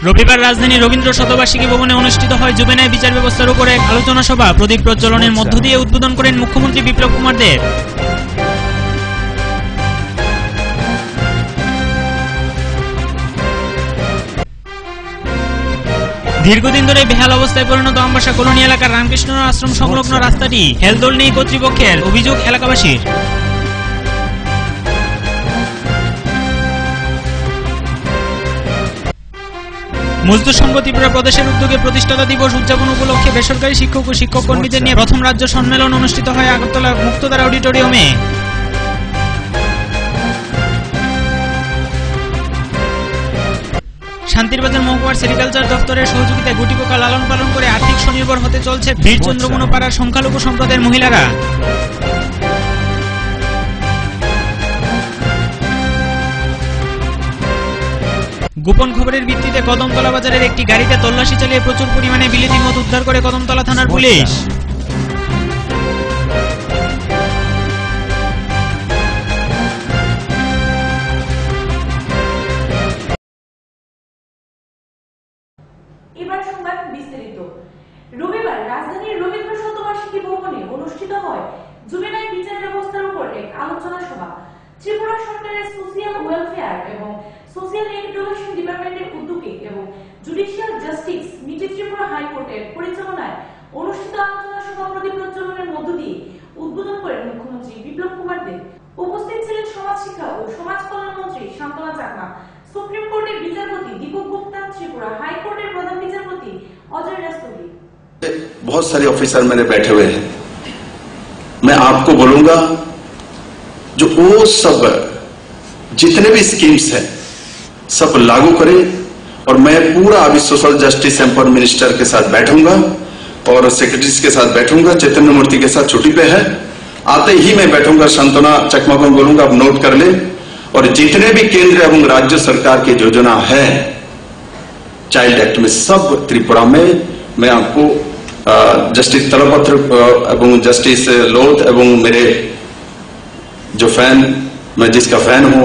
রবিবার রাজধানী রবীন্দ্র শতবার্ষিকী ভবনে অনুষ্ঠিত হয় জুবেনাইল বিচার ব্যবস্থার উপর এক আলোচনা সভা। প্রদীপ প্রজ্বলনের মধ্য দিয়ে উদ্বোধন করেন মুখ্যমন্ত্রী বিপ্লব কুমার দেব। দীর্ঘদিন ধরে বেহাল অবস্থায় পরিণত আমবাসা কলোনি এলাকার রামকৃষ্ণ আশ্রম সংলগ্ন রাস্তাটি হেলদোল নেই কর্তৃপক্ষের, অভিযোগ এলাকাবাসীর। মজদুর সংঘ ত্রিপুরা প্রদেশের উদ্যোগে প্রতিষ্ঠাতা দিবস উদযাপন উপলক্ষে বেসরকারি শিক্ষক ও শিক্ষক কর্মীদের নিয়ে প্রথম রাজ্য সম্মেলন অনুষ্ঠিত হয় আগরতলা মুক্তধারা অডিটোরিয়ামে। শান্তিরবাজার মহকুমার সেরিকালচার দপ্তরের সহযোগিতায় গুটি পোকা লালন পালন করে আর্থিক স্বনির্ভর হতে চলছে বীর চন্দ্রগুণ পাড়ার সংখ্যালঘু সম্প্রদায়ের মহিলারা। গোপন খবরের ভিত্তিতে কদমতলা বাজারের একটি গাড়িতে তল্লাশি চালিয়ে প্রচুর পরিমাণে বিলেতি মদ উদ্ধার করে কদমতলা থানার পুলিশ। এবার সংবাদ বিস্তারিত। রবিবার রাজধানীর রবীন্দ্র শতবার্ষিকী ভবনে অনুষ্ঠিত হয় জুবেনাইল বিচার ব্যবস্থার উপর এক আলোচনা সভা। ত্রিপুরা সরকারের সোশিয়াল ওয়েলফেয়ার এবং সোশিয়াল এডুকেশন ডিপার্টমেন্টের উদ্যোগে এবং জুডিশিয়াল জাস্টিস মিডল ত্রিপুরা হাইকোর্টের পরিচালনায় অনুষ্ঠিত আলোচনা সভা প্রদীপ প্রজ্বলনের মধ্য দিয়ে উদ্বোধন করেন মুখ্যমন্ত্রী বিপ্লব কুমার দেব। উপস্থিত ছিলেন সমাজ শিক্ষা ও সমাজ কল্যাণ মন্ত্রী শান্তনা চাকমা, সুপ্রিম কোর্টের বিচারপতি দীপক গুপ্তা, त्रिपुरा हाई कोर्ट के प्रधान বিচারপতি अजय रस्तोगी। बहुत सारे ऑफिसर मेरे बैठे हुए हैं, मैं आपको बोलूंगा जो वो सब जितने भी स्कीम्स हैं सब लागू करें। और मैं पूरा अभी सोशल जस्टिस एम्पावर मिनिस्टर के साथ बैठूंगा और सेक्रेटरीज के साथ बैठूंगा। चैतन्य मूर्ति के साथ छुट्टी पे है, आते ही मैं बैठूंगा। शांतना चकमा को बोलूंगा आप नोट कर ले। और जितने भी केंद्र एवं राज्य सरकार की योजना है चाइल्ड एक्ट में सब त्रिपुरा में मैं आपको जस्टिस तलपत्र एवं जस्टिस लोथ एवं मेरे जो फैन, मैं जिसका फैन हूं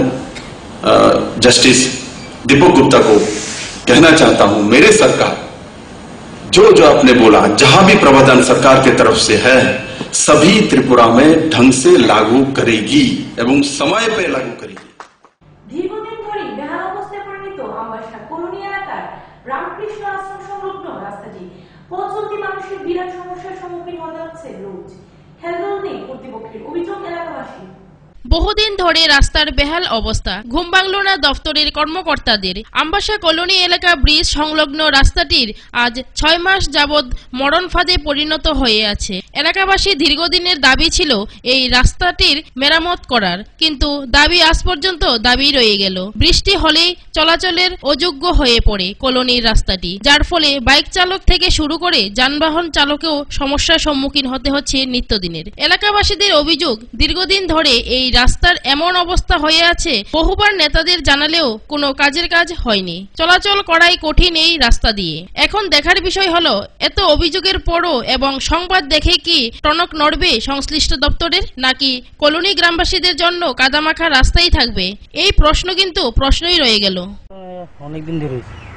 जस्टिस दीपक गुप्ता को कहना चाहता हूं, मेरे सरकार जो जो आपने बोला जहां भी प्रावधान सरकार की तरफ से है सभी त्रिपुरा में ढंग से लागू करेगी एवं समय पे लागू करेगी। দীর্ঘদিন ধরে বেহাল অবস্থায় পরিণত আমবাসা কলোনি এলাকার রামকৃষ্ণ আশ্রম সংলগ্ন রাস্তাটি পথ চলতি মানুষের বিরাট সমস্যার সম্মুখীন হতে হচ্ছে রোজ। হেলদোল নেই কর্তৃপক্ষের, অভিযোগ এলাকাবাসী। বহুদিন ধরে রাস্তার বেহাল অবস্থা, ঘুম ভাঙল না দফতরের কর্মকর্তাদের। আমবাসা কলোনি এলাকা ব্রিজ সংলগ্ন রাস্তাটির আজ 6 মাস যাবৎ মরণ ফাঁদে পরিণত হয়ে আছে। এলাকাবাসী দীর্ঘদিনের দাবি ছিল এই রাস্তাটির মেরামত করার, কিন্তু দাবি আজ পর্যন্ত দাবি রয়ে গেল। বৃষ্টি হলেই চলাচলের অযোগ্য হয়ে পড়ে কলোনির রাস্তাটি, যার ফলে বাইক চালক থেকে শুরু করে যানবাহন চালকেও সমস্যার সম্মুখীন হতে হচ্ছে নিত্যদিনের। এলাকাবাসীদের অভিযোগ, দীর্ঘদিন ধরে এই রাস্তার এমন অবস্থা হয়ে আছে, বহুবার নেতাদের জানালেও কোনো কাজের কাজ হয়নি। চলাচল করাই কঠিন এই রাস্তা দিয়ে। এখন দেখার বিষয় হলো এত অভিযোগের পরও এবং সংবাদ দেখে কি টনক নড়বে সংশ্লিষ্ট দপ্তরের, নাকি কলোনি গ্রামবাসীদের জন্য কাদামাখা রাস্তাই থাকবে? এই প্রশ্ন কিন্তু প্রশ্নই রয়ে গেল। অনেকদিন ধরে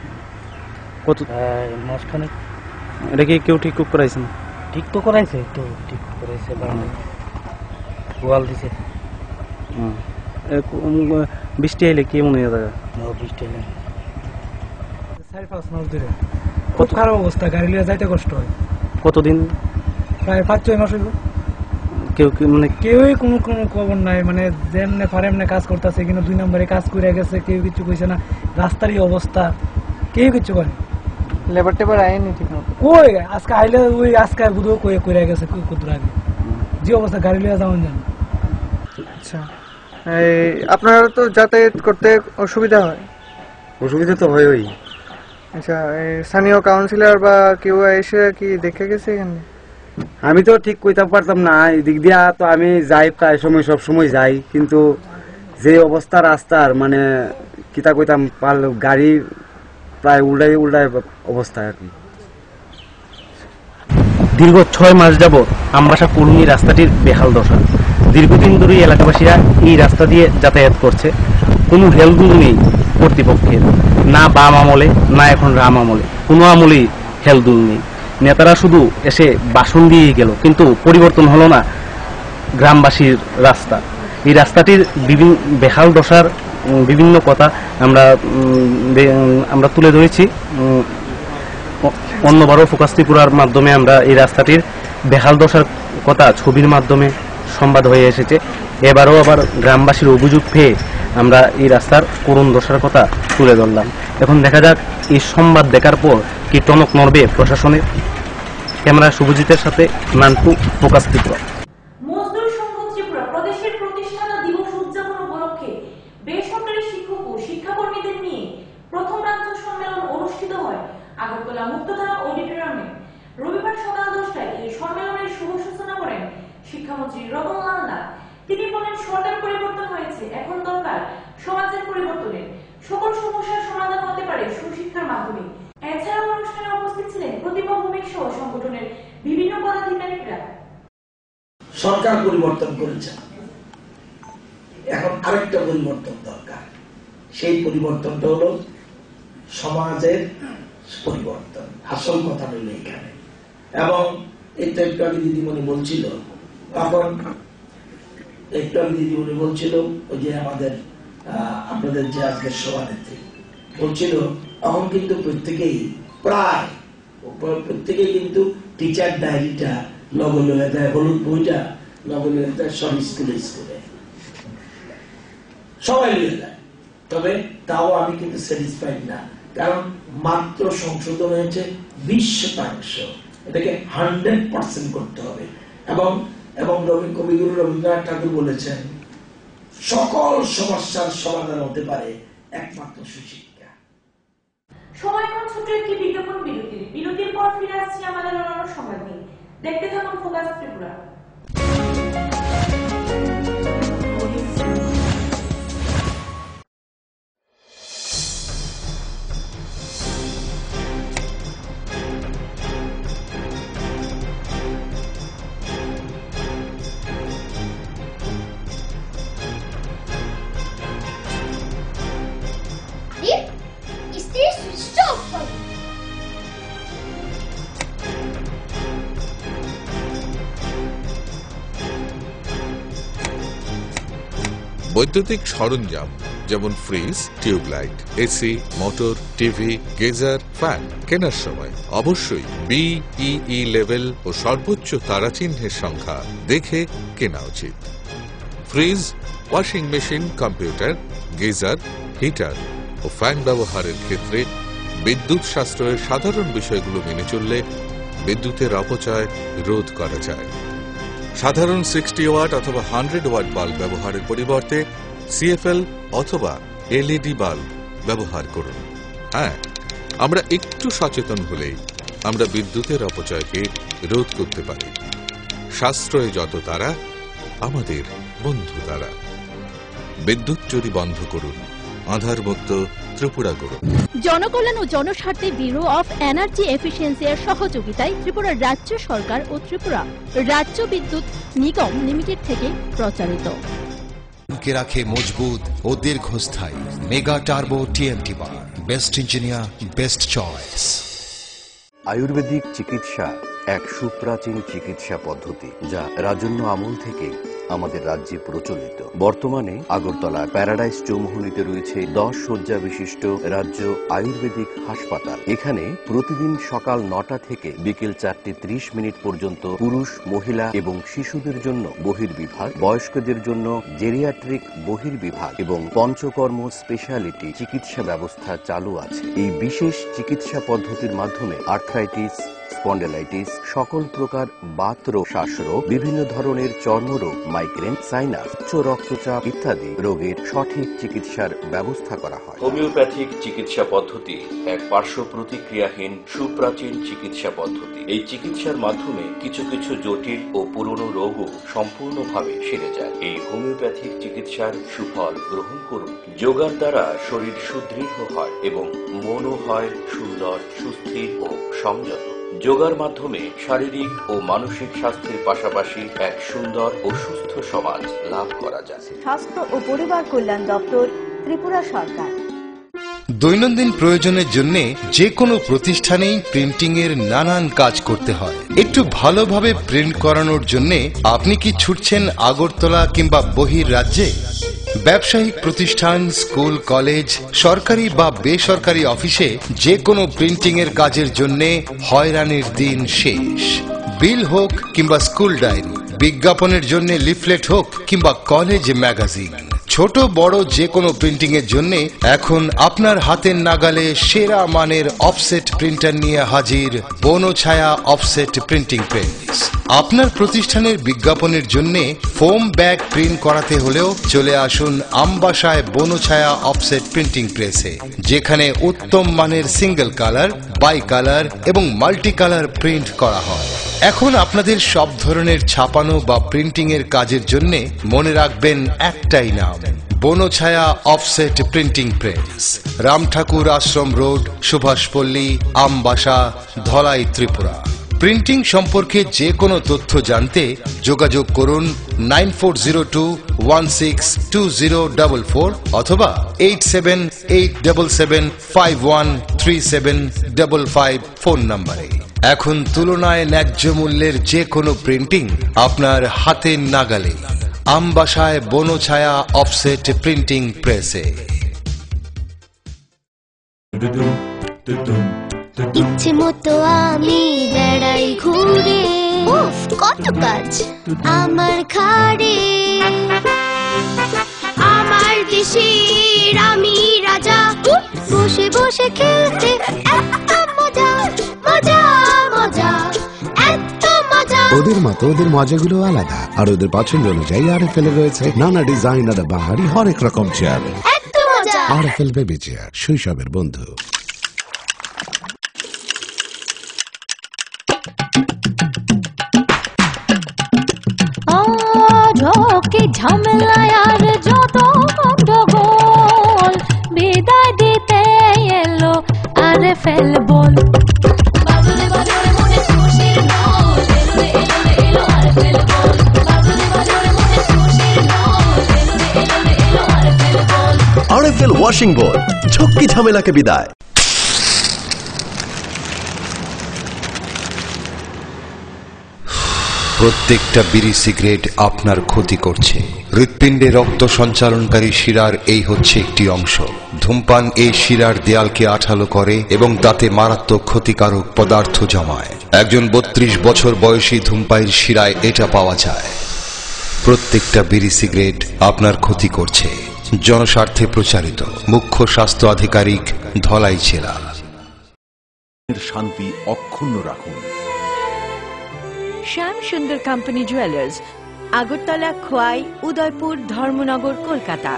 কত মাসখানেক। এটা কি কেউ ঠিক করাইছে? ঠিক তো করাইছে, তো ঠিক করাইছে, গোয়াল দিছে। বৃষ্টি এলে কেমন হয়ে যাবে? বৃষ্টি এলে 4-5 মাস ধরে খুব খারাপ অবস্থা, গাড়ি নিয়ে যাইতে কষ্ট হয়। কতদিন? প্রায় 5-6 মাস হইব। কেউ মানে কেউই কোনো খবর নাই, মানে যেমনে পারে এমনি কাজ করতেছে, কিন্তু 2 নম্বরে কাজ করে গেছে, কেউ কিছু কইছে না। রাস্তারই অবস্থা, কেউ কিছু করে। লেবার টেবার আইনি ঠিক মতো কই, আজকে আইলে ওই আজকে বুধ কই করে গেছে কত আগে যে অবস্থা, গাড়ি নিয়ে যাওয়া যায় না। আচ্ছা, আপনারা তো যাতায়াত করতে অসুবিধা হয়? অসুবিধা তো হয়ই। আচ্ছা, স্থানীয় কাউন্সিলর বা কেউ এসে কি দেখে গেছে এখানে? আমি তো ঠিক কইতে পারতাম না, এদিক দিয়া তো আমি যাই প্রায় সময়, সব সময় যাই, কিন্তু যে অবস্থা রাস্তার, মানে কিতা কইতাম, গাড়ি প্রায় উল্টাই অবস্থা আর কি। দীর্ঘ 6 মাস যাবত আমবাসা কলোনি রাস্তাটির বেহাল দশা। দীর্ঘদিন ধরে এলাকাবাসীরা এই রাস্তা দিয়ে যাতায়াত করছে, কোনো হেলদোল নেই। কর্তৃপক্ষের, না বাম আমলে না এখন রাম আমলে, কোনো আমলেই হেলদুল নেই। নেতারা শুধু এসে ভাষণ দিয়েই গেল, কিন্তু পরিবর্তন হলো না গ্রামবাসীর রাস্তা। এই রাস্তাটির বেহাল দশার বিভিন্ন কথা আমরা তুলে ধরেছি। অন্যবারও ফোকাস ত্রিপুরার মাধ্যমে আমরা এই রাস্তাটির বেহাল দশার কথা ছবির মাধ্যমে সংবাদ হয়ে এসেছে। এবারও আবার গ্রামবাসীর অভিযোগ পেয়ে আমরা এই রাস্তার করুণ দশার কথা তুলে ধরলাম। এখন দেখা যাক এই সংবাদ দেখার পর কি টনক নড়বে প্রশাসনের। ক্যামেরা শুভজিতের সাথে নানটু, ফোকাস ত্রিপুরা। মজদুর সংঘ ত্রিপুরা প্রদেশের প্রতিষ্ঠাতা দিবস উদযাপন উপলক্ষে বেসরকারি শিক্ষক ও শিক্ষাকর্মীদের নিয়ে প্রথম রাজ্য সম্মেলন অনুষ্ঠিত হয় আগরতলা মুক্তধারা অডিটোরিয়ামে। রবিবার সকাল 10টায় এই সম্মেলনের শুভ সূচনা করেন শিক্ষামন্ত্রী রতনলাল নাথ। তিনি বলেন, সরকার পরিবর্তন হয়েছে, এখন দরকার সমাজের পরিবর্তনের। সকল সমস্যার সমাধান হতে পারে সুশিক্ষার মাধ্যমে। এছাড়াও অনুষ্ঠানে উপস্থিত ছিলেন প্রতিভা ভূমিক সহ সংগঠনের বিভিন্ন পদাধিকারীরা। সরকার পরিবর্তন করেছে, এখন আরেকটা পরিবর্তন দরকার। সেই পরিবর্তনটা হলো সমাজের পরিবর্তন। আসল কথা হলো এখানে। এবং এই তো একটু আগে দিদিমণি বলছিল, তখন একটু আগে দিদিমণি বলছিল ওই যে আমাদের আপনাদের যে আজকের সভানেত্রী বলছিল, এখন কিন্তু প্রত্যেকেই কিন্তু টিচার ডায়েরিটা লগে লয়ে দেয়, হলুদ বইটা লগে লয়ে দেয় সব স্কুলে সবাই লিয়ে যায়। তবে তাও আমি কিন্তু স্যাটিসফাইড না, কারণ মাত্র সংশোধন হয়েছে 20%। এটাকে 100% করতে হবে। এবং কবিগুরু রবীন্দ্রনাথ ঠাকুর বলেছেন, সকল সমস্যার সমাধান হতে পারে একমাত্র সুশিক্ষা। সময়ক্ষণ ছোট একটি বিজ্ঞাপন বিরতির পর ফিরে আসছি আমাদের অন্যান্য সংবাদ নিয়ে। দেখতে থাকুন ফোকাস ত্রিপুরা। বৈদ্যুতিক সরঞ্জাম যেমন fridge, tubelight, AC, motor, TV, geyser, fan কেনার সময় অবশ্যই BEE লেভেল ও সর্বোচ্চ তারাচিহ্নের সংখ্যা দেখে কেনা উচিত। Fridge, washing machine, computer, geyser, heater ও ফ্যান ব্যবহারের ক্ষেত্রে বিদ্যুৎ সাশ্রয়ের সাধারণ বিষয়গুলো মেনে চললে বিদ্যুতের অপচয় রোধ করা যায়। সাধারণ 60 ওয়াট অথবা 100 ওয়াট বাল্ব ব্যবহারের পরিবর্তে CFL অথবা LED বাল্ব ব্যবহার করুন। হ্যাঁ, আমরা একটু সচেতন হলেই আমরা বিদ্যুতের অপচয়কে রোধ করতে পারি। সাশ্রয় যত তারা, আমাদের বন্ধু তারা। বিদ্যুৎ চুরি বন্ধ করুন, আধারমুক্ত ত্রিপুরা করুন। জনকল্যাণ ও জনস্বার্থে ব্যুরো অফ এনার্জি এফিসিয়েন্সি এর সহযোগিতায় ত্রিপুরা রাজ্য সরকার ও ত্রিপুরা রাজ্য বিদ্যুৎ নিগম লিমিটেড থেকে প্রচারিত। কে রাখে মজবুত ও দীর্ঘস্থায়ী mega turbo TMT bar. Best engineer, best choice. Ayurvedic চিকিৎসা এক সুপ্রাচীন চিকিৎসা পদ্ধতি, যা রাজন্য আমল থেকে আমাদের রাজ্যে প্রচলিত। বর্তমানে আগরতলার প্যারাডাইস চৌমুহনীতে রয়েছে 10 শয্যা বিশিষ্ট রাজ্য আয়ুর্বেদিক হাসপাতাল। এখানে প্রতিদিন সকাল 9টা থেকে বিকেল 4:30 পর্যন্ত পুরুষ, মহিলা এবং শিশুদের জন্য বহির্বিভাগ, বয়স্কদের জন্য জেরিয়াট্রিক বহির্বিভাগ এবং পঞ্চকর্ম স্পেশালিটি চিকিৎসা ব্যবস্থা চালু আছে। এই বিশেষ চিকিৎসা পদ্ধতির মাধ্যমে আর্থ্রাইটিস, স্পন্ডেলাইটিস, সকল প্রকার বাতরোগ, শ্বাসরোগ, বিভিন্ন ধরনের চর্মরোগ, মাইগ্রেন, সাইনাস, উচ্চ রক্তচাপ ইত্যাদি রোগের সঠিক চিকিৎসার ব্যবস্থা করা হয়। হোমিওপ্যাথিক চিকিৎসা পদ্ধতি এক পার্শ্ব প্রতিক্রিয়াহীন সুপ্রাচীন চিকিৎসা পদ্ধতি। এই চিকিৎসার মাধ্যমে কিছু কিছু জটিল ও পুরনো রোগও সম্পূর্ণভাবে সেরে যায়। এই হোমিওপ্যাথিক চিকিৎসার সুফল গ্রহণ করুন। যোগার দ্বারা শরীর সুদৃঢ় হয় এবং মনও হয় সুন্দর, সুস্থির ও সংযত। যোগার মাধ্যমে শারীরিক ও মানসিক স্বাস্থ্যের পাশাপাশি এক সুন্দর ও সুস্থ সমাজ লাভ করা যায়। স্বাস্থ্য ও পরিবার কল্যাণ দপ্তর, ত্রিপুরা সরকার। দৈনন্দিন প্রয়োজনের জন্য যে কোনো প্রতিষ্ঠানেই প্রিন্টিং এর নানান কাজ করতে হয়। একটু ভালোভাবে প্রিন্ট করানোর জন্য আপনি কি ছুটছেন আগরতলা কিংবা বহির রাজ্যে? ব্যবসায়িক প্রতিষ্ঠান, স্কুল, কলেজ, সরকারি বা বেসরকারি অফিসে যে কোনো প্রিন্টিং এর কাজের জন্য হয়রানির দিন শেষ। বিল হোক কিংবা স্কুল ডায়েরি, বিজ্ঞাপনের জন্য লিফলেট হোক কিংবা কলেজ ম্যাগাজিন, ছোট বড় যে কোনো প্রিন্টিং এর জন্য এখন আপনার হাতের নাগালে সেরা মানের অফসেট প্রিন্টার নিয়ে হাজির বনছায়া অফসেট প্রিন্টিং প্রেস। আপনার প্রতিষ্ঠানের বিজ্ঞাপনের জন্য ফোম ব্যাগ প্রিন্ট করাতে হলেও চলে আসুন আমবাসায় বনছায়া অফসেট প্রিন্টিং প্রেসে, যেখানে উত্তম মানের সিঙ্গেল কালার, বাই কালার এবং মাল্টি কালার প্রিন্ট করা হয়। এখন আপনাদের সব ধরনের ছাপানো বা প্রিন্টিং এর কাজের জন্য মনে রাখবেন একটাই নাম, Banchhaya offset printing press, Ramthakur ashram road, Subhashpalli, Ambassa, Dhalai, Tripura. Printing সম্পর্কে যে কোনো তথ্য জানতে যোগাযোগ করুন 9402162044 অথবা 8787751375 ফোন নম্বরে। এখন তুলনায় ন্যায্য মূল্যের যে কোনো প্রিন্টিং আপনার হাতের নাগালে, আমবাসায় বনছায়া অফসেট প্রিন্টিং প্রেসে। ইচ্ছে মতো আমি বেড়াই ঘুরে, কত কাজ আমার ঘাড়ে, আমার দেশের আমি রাজা, বসে বসে খেলতে এত মজা, মজা মজা, এত মজা। ওদের মতো ওদের মজাগুলো আলাদা, আর ওদের পছন্দ অনুযায়ী RFL রয়েছে নানা ডিজাইন আর বাহারি হরেক রকম চেয়ার। এত মজা। RFL বেবি চেয়ার, শৈশবের বন্ধু। ঝোঁকে ঝামেলায় আর যত গন্ডগোল, বিদায় দিতে এলো RFL ball. RFL washing ball, ঝক্কি ঝামেলাকে বিদায়। প্রত্যেকটা বিড়ি সিগারেট আপনার ক্ষতি করছে। হৃৎপিণ্ডে রক্ত সঞ্চালনকারী শিরার এই হচ্ছে একটি অংশ। ধূমপান এই শিরার দেয়ালকে আঠালো করে এবং তাতে মারাত্মক ক্ষতিকারক পদার্থ জমায়। একজন 32 বছর বয়সী ধূমপায়ীর শিরায় এটা পাওয়া যায়। প্রত্যেকটা বিড়ি সিগারেট আপনার ক্ষতি করছে। জনস্বার্থে প্রচারিত, মুখ্য স্বাস্থ্য আধিকারিক, ধলাই জেলা। শান্তি অক্ষুণ্ণ রাখুন। Shyam Sundar company jewellers, Agartala, Khowai, Udaipur, Dharmanagar, Kolkata.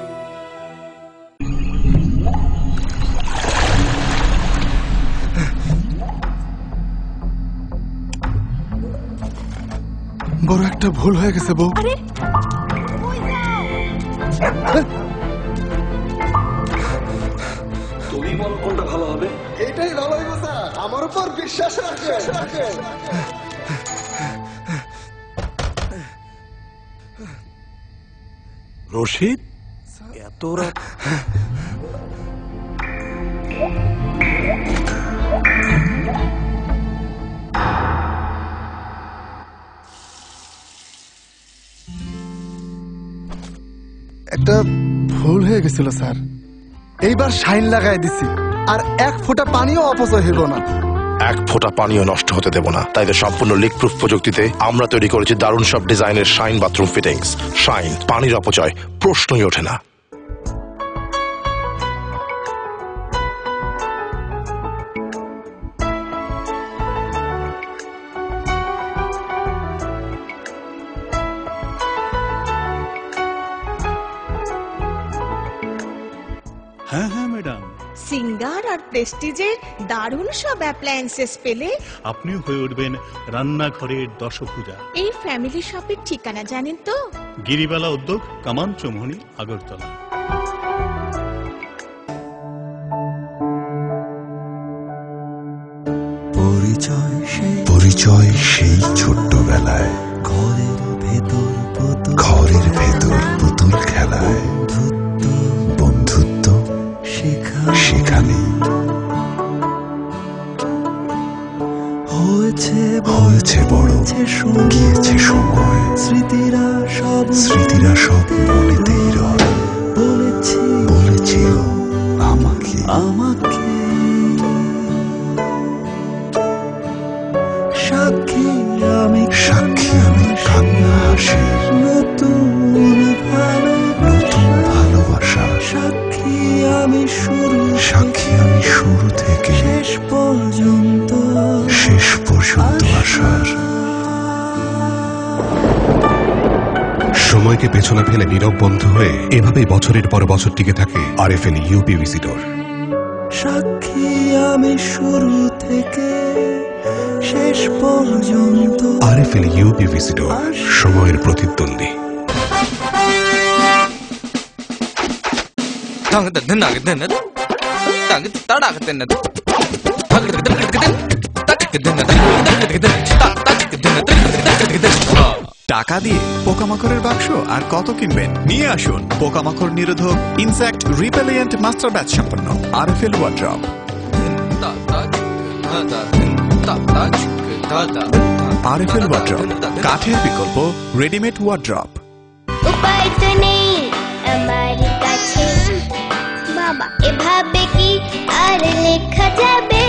বড় একটা ভুল হয়ে গেছে বউ। তুমি বল কোনটা ভালো হবে? এটাই ভালো হবে স্যার, আমার উপর বিশ্বাস রাখেন। রশিদ, এত রাত? একটা ভুল হয়ে গেছিল স্যার, এইবার শাইন লাগাই দিছি, আর এক ফোঁটা পানিও অপচয় হইল না। এক ফোঁটা পানিও নষ্ট হতে দেব না। তাই তো সম্পূর্ণ লিক প্রুফ প্রযুক্তিতে আমরা তৈরি করেছি দারুণ সব ডিজাইনের শাইন বাথরুম ফিটিংস। শাইন, পানির অপচয় প্রশ্নই ওঠে না। হ্যাঁ হ্যাঁ ম্যাডাম, সিঙ্গার আর প্রেস্টিজের দারুণ সব অ্যাপ্লায়েন্সেস পেলে আপনিও হয়ে উঠবেন রান্নাঘরের দশভুজা। এই ফ্যামিলি শপের ঠিকানা জানেন তো? গিরিবালা উদ্যোগ, কামান চৌমুহনী, আগরতলা। পরিচয় সেই ছোট্টবেলায়, ঘরের ভেতর পুতুল খেলায়, বন্ধুত্ব শেখা স্মৃতিরা সব মনেতেই রয়, বলেছিল আমাকে সাক্ষী আমি কান্না হাসির নতুন ভালোবাসা, সাক্ষী আমি শুরু থেকে শেষ পর্যন্ত আসার। সময়কে পেছনে ফেলে নীরব বন্ধু হয়ে এভাবেই বছরের পর বছর টিকে থাকে আরএফএল ইউপি ভিজিটর। সাক্ষী আমি শুরু থেকে শেষ পর্যন্ত। আরএফএল ইউপি ভিজিটর, সময়ের প্রতিদ্বন্দ্বী। টাকা দিয়ে পোকামাকড়ের বাক্স আর কত কিনবেন? নিয়ে আসুন পোকামাকড় নিরোধক ইনসেক্ট রিপেলিয়েন্ট মাস্টার ব্যাচ সম্পন্ন আরএফএল ওয়ার্ড্রপ। আরএফএল ওয়ার্ড্রপ, কাঠের বিকল্প রেডিমেড ওয়ার্ড্রপ। উপায় তো নেই আমার কাছে বাবা, এভাবে কি আর লেখা যাবে?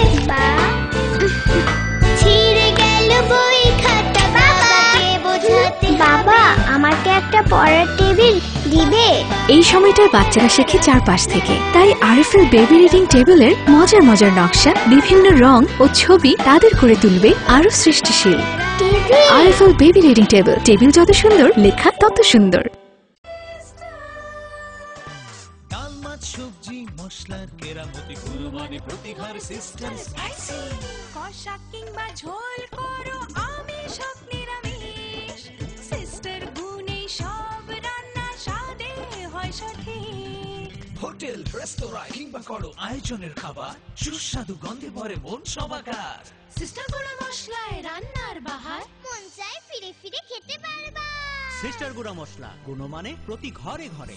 ছিঁড়ে গেল বই খাতা, বাবাকে বোঝাতে। বাবা, আমাকে একটা পড়ার টেবিল দিবে? এই সময়টায় বাচ্চারা শেখে চারপাশ থেকে, তাই আরএফএল বেবি রিডিং টেবিলের মজার মজার নকশা, বিভিন্ন রং ও ছবি তাদের করে তুলবে আরো সৃষ্টিশীল। RFL baby reading table, table যত সুন্দর, লেখা তত সুন্দর। সবজি মশলার কেরামতি কুরবানি প্রতিঘর সিস্টেম স্পাইসি, কষা কিংবা ঝোল করো আমিষ হোক নিরামিষ, সিস্টার গুণে সব রান্না স্বাদে হয় সঠিক। হোটেল রেস্তোরাঁ কিংবা করো আয়োজনের খাবার, সুস্বাদু গন্ধে ভরে মন সবাকার। সিস্টার গুঁড়া মশলায় রান্নার বাহার, মন চাই ফিরে ফিরে খেতে পারবা। সিস্টার গুঁড়া মশলা, গুণমানে প্রতি ঘরে ঘরে।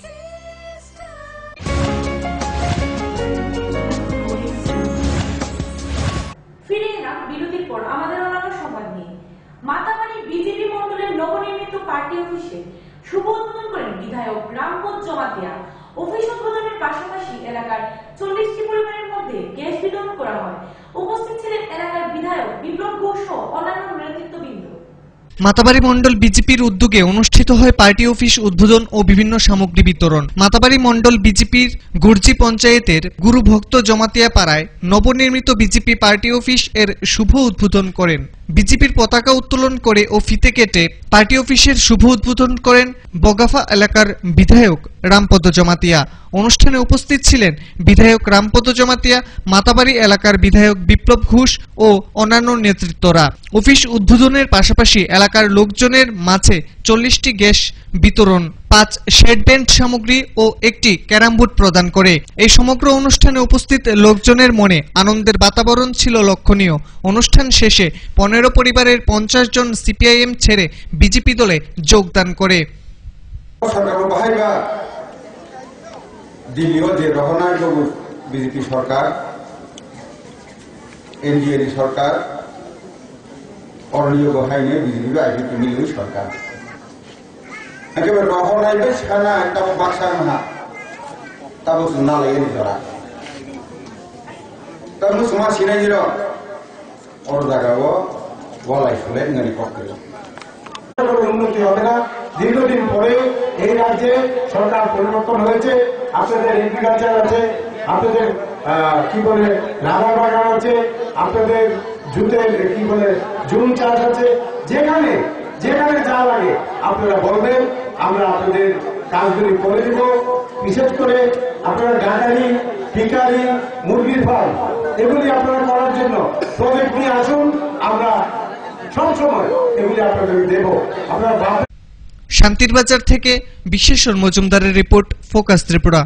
ফিরে এলাম বিরতির পর আমাদের অন্যান্য সংবাদ নিয়ে। মাতাবাড়ি বিজেপি মন্ডলের নবনির্মিত পার্টি অফিসে শুভ উদ্বোধন করেন বিধায়ক রামপদ জমাতিয়া। অফিস উদ্বোধনের পাশাপাশি এলাকার 40টি পরিবারের মধ্যে গ্যাস বিতরণ করা হয়। উপস্থিত ছিলেন এলাকার বিধায়ক বিপ্লব ঘোষ ও অন্যান্য নেতৃত্ববৃন্দ। মাতাবাড়ি মন্ডল বিজেপির উদ্যোগে অনুষ্ঠিত হয় পার্টি অফিস উদ্বোধন ও বিভিন্ন সামগ্রী বিতরণ। মাতাবাড়ি মন্ডল বিজেপির গুরজি পঞ্চায়েতের গুরু ভক্ত জমাতিয়া পাড়ায় নবনির্মিত বিজেপি পার্টি অফিস এর শুভ উদ্বোধন করেন। বিজেপির পতাকা উত্তোলন করে ও ফিতে কেটে পার্টি অফিসের শুভ উদ্বোধন করেন বগাফা এলাকার বিধায়ক রামপদ জমাতিয়া। অনুষ্ঠানে উপস্থিত ছিলেন বিধায়ক রামপদ জমাতিয়া, মাতাবাড়ি এলাকার বিধায়ক বিপ্লব ঘোষ ও অন্যান্য নেতৃত্বরা। অফিস উদ্বোধনের পাশাপাশি এলাকার লোকজনের মাঝে 40টি গ্যাস বিতরণ, 5 শেড বেঞ্চ সামগ্রী ও একটি ক্যারাম বোর্ড প্রদান করে। এই সমগ্র অনুষ্ঠানে উপস্থিত লোকজনের মনে আনন্দের বাতাবরণ ছিল লক্ষণীয়। অনুষ্ঠান শেষে 15 পরিবারের 50 জন সিপিআইএম ছেড়ে বিজেপি দলে যোগদান করে। দিল্লিও যে রহনায় বিজেপি সরকার, এনডিএ সরকার, অরণীয় গোহাইনে বিজেপি আইপি মিলিয়ে সরকার একেবারে রহনায় বেশ খানা একটা বাক্সার না তাবো না লাগে নিজরা তাবো সমাজ সিনাইর অর জায়গাও বলাই ফলে গাড়ি পক্ষে উন্নতি হবে না। দীর্ঘদিন পরে এই রাজ্যে সরকার পরিবর্তন হয়েছে। আপনাদের এগ্রিকালচার আছে, আপনাদের কি বলে রাবার বাগান আছে, আপনাদের জুতের কি বলে জুম চাষ আছে। যেখানে যেখানে যা লাগে আপনারা বলবেন, আমরা আপনাদের কাজগুলি করে দিব। বিশেষ করে আপনারা গাড়ারি, পিকারি, মুরগির ফার্ম এগুলি আপনারা করার জন্য প্রজেক্ট নিয়ে আসুন, আমরা সবসময় এগুলি আপনাদের দেব। আপনারা শান্তির বাজার থেকে বিশ্বেশ্বর মজুমদারের রিপোর্ট, ফোকাস ত্রিপুরা।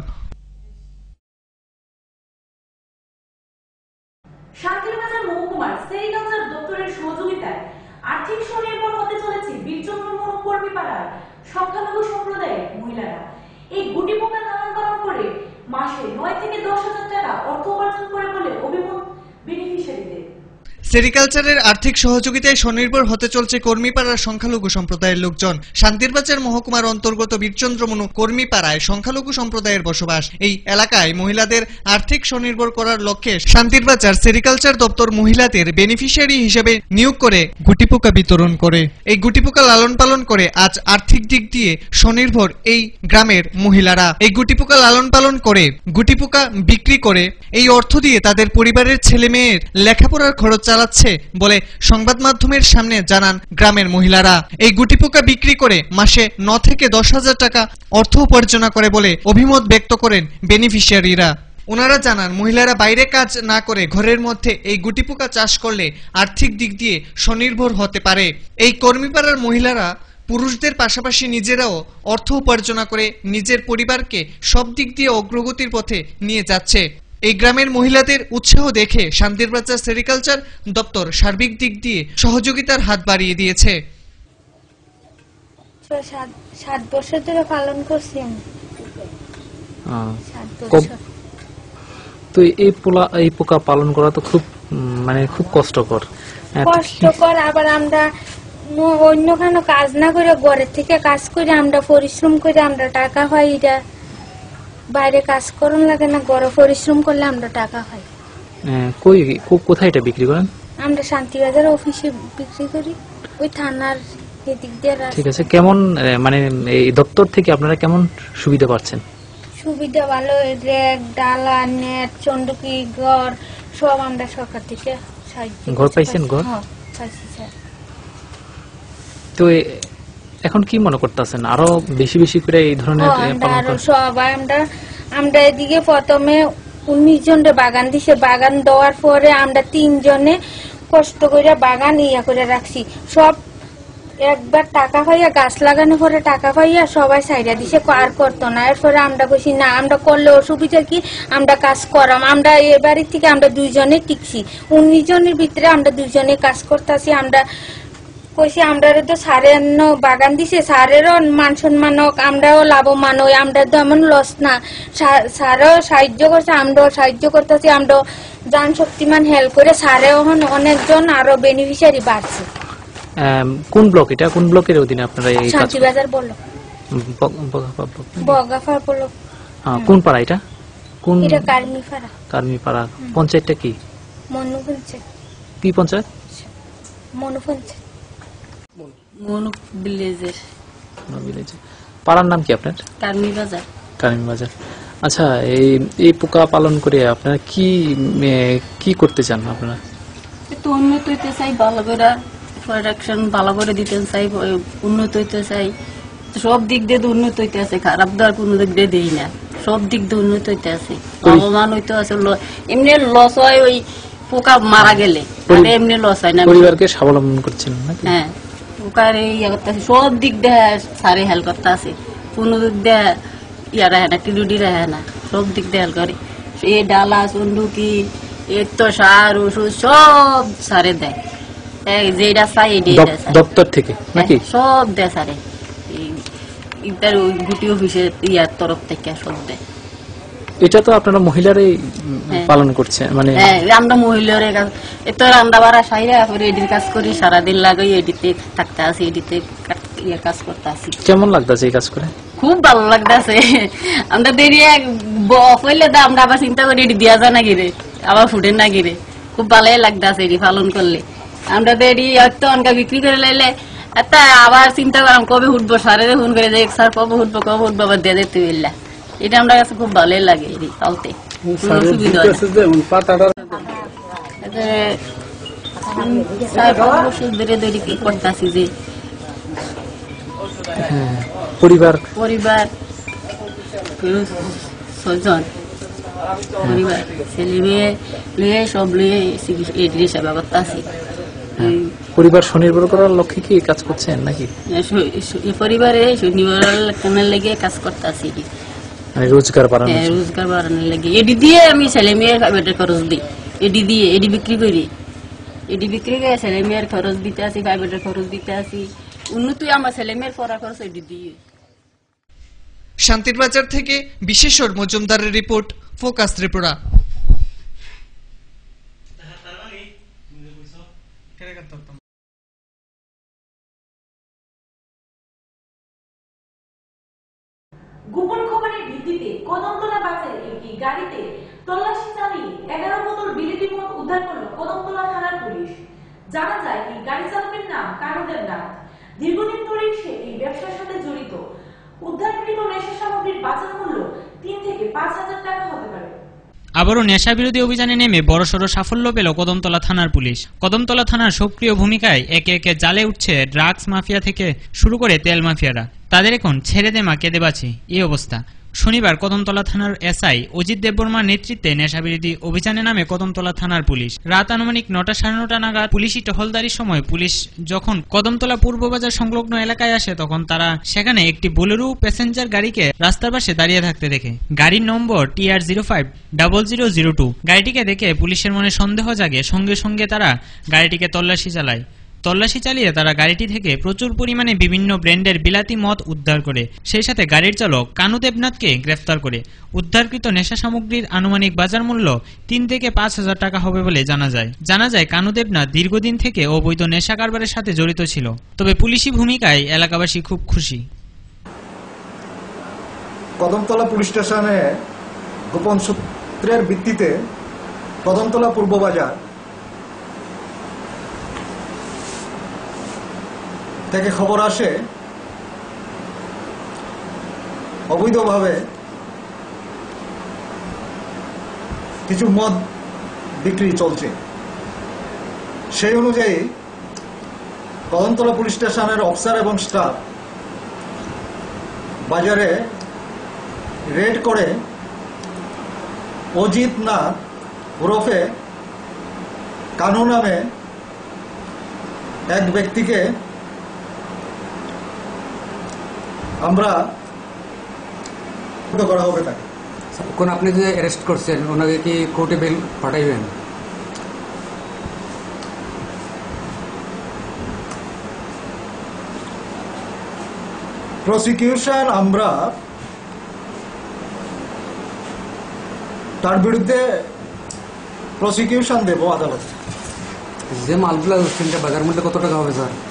শান্তির বাজার মহকুমার সেরিকালচার দপ্তরের সহযোগিতায় আর্থিক স্বনির্ভর হতে চলেছে বীরচন্দ্র কর্মী পাড়ার সংখ্যালঘু সম্প্রদায়ের মহিলারা। এই গুটি পোকা নামকরণ করে মাসে 9 থেকে 10 হাজার টাকা অর্থ উপার্জন করে বলে অভিমত বেনিফিশিয়ারিদের। সেরিকালচারের আর্থিক সহযোগিতায় স্বনির্ভর হতে চলছে কর্মীপাড়ার সংখ্যালঘু সম্প্রদায়ের লোকজন। শান্তিরবাজার মহকুমার অন্তর্গত বীরচন্দ্রমনু কর্মীপাড়ায় সংখ্যালঘু সম্প্রদায়ের বসবাস। এই এলাকায় মহিলাদের আর্থিক স্বনির্ভর করার লক্ষ্যে শান্তিরবাজার সেরিকালচার দপ্তর মহিলাদের বেনিফিশিয়ারি হিসেবে নিয়োগ করে গুটিপোকা বিতরণ করে। এই গুটিপোকা লালন পালন করে আজ আর্থিক দিক দিয়ে স্বনির্ভর এই গ্রামের মহিলারা। এই গুটিপোকা লালন পালন করে গুটিপোকা বিক্রি করে এই অর্থ দিয়ে তাদের পরিবারের ছেলে মেয়ের লেখাপড়ার খরচ চালাচ্ছে বলে সংবাদ মাধ্যমের সামনে জানান গ্রামের মহিলারা। এই গুটিপোকা বিক্রি করে মাসে 9 থেকে 10,000 টাকা অর্থ উপার্জন করে বলে অভিমত ব্যক্ত করেন বেনিফিশিয়ারিরা। ওনারা জানান মহিলারা বাইরে কাজ না করে ঘরের মধ্যে এই গুটিপোকা চাষ করলে আর্থিক দিক দিয়ে স্বনির্ভর হতে পারে। এই কর্মীপাড়ার মহিলারা পুরুষদের পাশাপাশি নিজেরাও অর্থ উপার্জন করে নিজের পরিবারকে সব দিক দিয়ে অগ্রগতির পথে নিয়ে যাচ্ছে। এই গ্রামের মহিলাদের উৎসাহ দেখে শান্তিরবাজার সেরিকালচার দপ্তর সার্বিক দিক দিয়ে সহযোগিতার হাত বাড়িয়ে দিয়েছে। 7 বছর ধরে পালন করছি আমি। তো এই পোকা পালন করা তো খুব খুব কষ্টকর। আবার আমরা অন্য কোনো কাজ না করে ঘরের থেকে কাজ করে আমরা পরিশ্রম করে আমরা টাকা পাই। এটা বাইরে কাজ করুন লাগে না, ঘরে পরিশ্রম করলে আমরা টাকা পাই। কোথায় এটা বিক্রি করেন? আমরা শান্তিবাজার অফিসে বিক্রি করি, ওই থানার এদিক দিয়ে। ঠিক আছে, কেমন এই দপ্তর থেকে আপনারা কেমন সুবিধা পাচ্ছেন? সুবিধা ভালো, রেক, ডালা, নেট, চন্ডকি, ঘর সব আমরা সরকার থেকে সাহায্য। ঘর পাইছেন? ঘর পাইছি স্যার। তো এখন কি মনে করতেছেন আরো বেশি বেশি করে এই ধরনের সবাই আমরা এদিকে প্রথমে 19 জনের বাগান দিছে। বাগান দেওয়ার পরে আমরা 3 জনে কষ্ট করে বাগান করে রাখছি। সব একবার টাকা পাইয়া গাছ লাগানোর পরে টাকা পাইয়া সবাই সাইডা দিছে, আর করতো না। এরপরে আমরা কইছি না, আমরা করলে অসুবিধা কি, আমরা কাজ করাম। আমরা এবারের থেকে আমরা 2 জনে টিকছি। 19 জনের ভিতরে আমরা 2 জনে কাজ করতেছি। আমরা কইছি আমরা তো সারের বাগান দিছে, সারেরও মান সম্মান হোক, আমরাও লাভবান হই। আমরা তো এমন লস না, সারও সাহায্য করছে, আমরাও সাহায্য করতেছি। আমরা জান শক্তিমান হেল্প করে সারেও অনেকজন আরো বেনিফিশিয়ারি বাড়ছে। কোন ব্লক এটা? কোন ব্লকের অধীনে আপনারা এই কাজ? Shantibazar block, Bagafa block. কোন পাড়া এটা? কোন? এটা কার্মিপাড়া। কার্মিপাড়া। পঞ্চায়েতটা কি? মনু পঞ্চায়েত। কি পঞ্চায়েত? মনু পঞ্চায়েত। মনু ভিলেজের। পাড়ার নাম কি আপনার? কার্মিবাজার। কার্মিবাজার। আচ্ছা, এই পোকা পালন করে আপনারা কি করতে চান? আপনারা একটু উন্নত হইতে চাই, ভালো করে প্রোডাকশন ভালো করে দিতে চাই, উন্নত হইতে চাই। সব দিক দিয়ে উন্নত হইতে আছে, খারাপ দেওয়ার কোনো দিক দিয়ে দেই না। সব দিক দিয়ে উন্নত হইতে আছে, লাভবান হইতে আছে। এমনি লস হয় ওই পোকা মারা গেলে, এমনি লস হয় না। পরিবারকে স্বাবলম্বন করছেন নাকি? হ্যাঁ, পোকার ইয়ে করতে আছে, সব দিক দিয়ে সারে হেল্প করতে আছে। কোনো দিক দিয়ে ইয়া রাখে না, টিডুডি রাখে না, সব দিক দিয়ে হেল্প করে। এই ডালা, চন্ডুকি, এর তো সার ওষুধ সব সারে দেয়। যেটা চাই দপ্তর থেকে নাকি? সব দেয় সারে, ইটার ওই গুটি অফিসের ইয়ার তরফ থেকে সব দেয়। এটা তো আপনারা মহিলারাই পালন করছে? আমরা মহিলার এত রান্না বাড়া সাইরা এডির কাজ করি, সারাদিন লাগাই এডিতে থাকতে আসি, এডিতে কাজ করতে আসি। কেমন লাগতেছে এই কাজ করে? খুব ভালো লাগতেছে। আমরা দেরি হইলে তো আমরা আবার চিন্তা করি এটি দিয়া যায় না গিরে, আবার ফুটে না গিরে। খুব ভালোই লাগতেছে এটি পালন করলে। আমরা দেরি হয়তো অনকা বিক্রি করে লাইলে আবার চিন্তা করাম কবে উঠবো, সারে ফোন করে যে স্যার কবে উঠবো আবার দিয়ে দিতে বললা। এটা আমরা কাছে খুব ভালোই লাগে এটি পালতে। করতেছি যে পরিবার 6জন পরিবার, ছেলে মেয়ে লিয়ে সব লিয়ে এটি সেবা করতে আসি। পরিবার স্বনির্ভর করার লক্ষ্যে কি কাজ করছেন নাকি? পরিবারে স্বনির্ভর লেগে কাজ করতে আসি, রোজগার বাড়ানোর লেগে। এটি দিয়ে আমি ছেলে মেয়ের বেটার খরচ দিই, এটি বিক্রি করি, এটি বিক্রি করে ছেলে মেয়ের খরচ দিতে আসি, প্রাইভেটের খরচ দিতে আসি। উন্নতি আমার ছেলে মেয়ের পড়ার খরচ এটি দিয়ে। শান্তিরবাজার থেকে বিশেশ্বর মজুমদারের রিপোর্ট, ফোকাস ত্রিপুরা। গোপন খবরের ভিত্তিতে কদমতলা বাজারে একটি গাড়িতে তল্লাশি চালিয়ে 11 বোতল বিলিতি মদ উদ্ধার করল কদমতলা থানার পুলিশ। জানা যায় এই গাড়ি চালকের নাম কানুদেব নাথ। দীর্ঘদিন ধরে সে এই ব্যবসার সাথে জড়িত। উদ্ধারকৃত নেশা সামগ্রীর বাজার মূল্য 3 থেকে 5,000 টাকা হতে পারে। আবারও নেশা বিরোধী অভিযানে নেমে বড়সড় সাফল্য পেল কদমতলা থানার পুলিশ। কদমতলা থানার সক্রিয় ভূমিকায় একে একে জালে উঠছে ড্রাগস মাফিয়া থেকে শুরু করে তেল মাফিয়ারা। তাদের এখন ছেড়ে দে মা কেঁদে বাঁচি এই অবস্থা। শনিবার কদমতলা থানার এসআই অজিত দেববর্মার নেতৃত্বে নেশাবিরোধী অভিযানে নামে কদমতলা থানার পুলিশ। রাত আনুমানিক 9টা সাড়ে 9টা নাগাদ পুলিশি টহলদারির সময় পুলিশ যখন কদমতলা পূর্ব বাজার সংলগ্ন এলাকায় আসে তখন তারা সেখানে একটি বোলেরো প্যাসেঞ্জার গাড়িকে রাস্তার পাশে দাঁড়িয়ে থাকতে দেখে। গাড়ির নম্বর TR050002। গাড়িটিকে দেখে পুলিশের মনে সন্দেহ জাগে। সঙ্গে সঙ্গে তারা গাড়িটিকে তল্লাশি চালায়। তল্লাশি চালিয়ে তারা গাড়িটি থেকে প্রচুর পরিমাণে বিভিন্ন ব্র্যান্ডের বিলাতি মদ উদ্ধার করে, সেই সাথে গাড়ির চালক কানু দেবনাথকে গ্রেফতার করে। উদ্ধারকৃত নেশা সামগ্রীর আনুমানিক বাজার মূল্য 3 থেকে 5,000 টাকা হবে বলে জানা যায় কানু দেবনাথ দীর্ঘদিন থেকে অবৈধ নেশা কারবারের সাথে জড়িত ছিল। তবে পুলিশি ভূমিকায় এলাকাবাসী খুব খুশি। কদমতলা পুলিশ স্টেশনে গোপন সূত্রের ভিত্তিতে কদমতলা পূর্ব বাজার থেকে খবর আসে অবৈধভাবে কিছু মদ বিক্রি চলছে। সেই অনুযায়ী কদমতলা পুলিশ স্টেশনের অফিসার এবং স্টাফ বাজারে রেড করে অজিত নাথ ওরফে কানু নামে এক ব্যক্তিকে আমরা করা হবে। তাকে কোন আপনি যে অ্যারেস্ট করছেন ওনাকে কি কোর্টে বেল পাঠাইবেন? প্রসিকিউশন আমরা তার বিরুদ্ধে প্রসিকিউশন দেব আদালত। যে মালগুলা বাজার মূল্য কত টাকা হবে স্যার?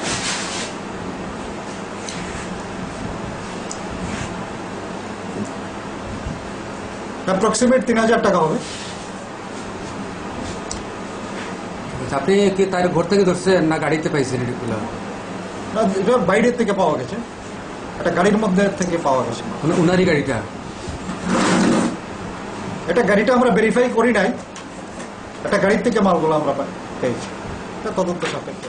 অ্যাপ্রক্সিমেট 3,000 টাকা হবে। আপনি কি তার ঘর থেকে ধরছেন না গাড়িতে পাইছেন? এগুলো না, এটা বাইরের থেকে পাওয়া গেছে, এটা গাড়ির মধ্যে থেকে পাওয়া গেছে। উনারই গাড়িটা? এটা গাড়িটা আমরা ভেরিফাই করি নাই, এটা গাড়ির থেকে মালগুলো আমরা পেয়েছি, তদন্ত সাপেক্ষে।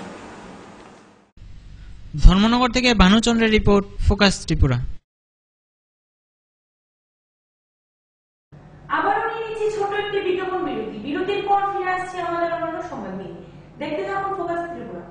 ধর্মনগর থেকে ভানুচন্দ্রের রিপোর্ট, ফোকাস ত্রিপুরা। আবারও নিয়ে নিচ্ছি ছোট একটি বিজ্ঞাপন বিরতি। বিরতির পর ফিরে আসছে আমাদের অন্যান্য সংবাদ নিয়ে। দেখতে থাকুন ফোকাস ত্রিপুরা।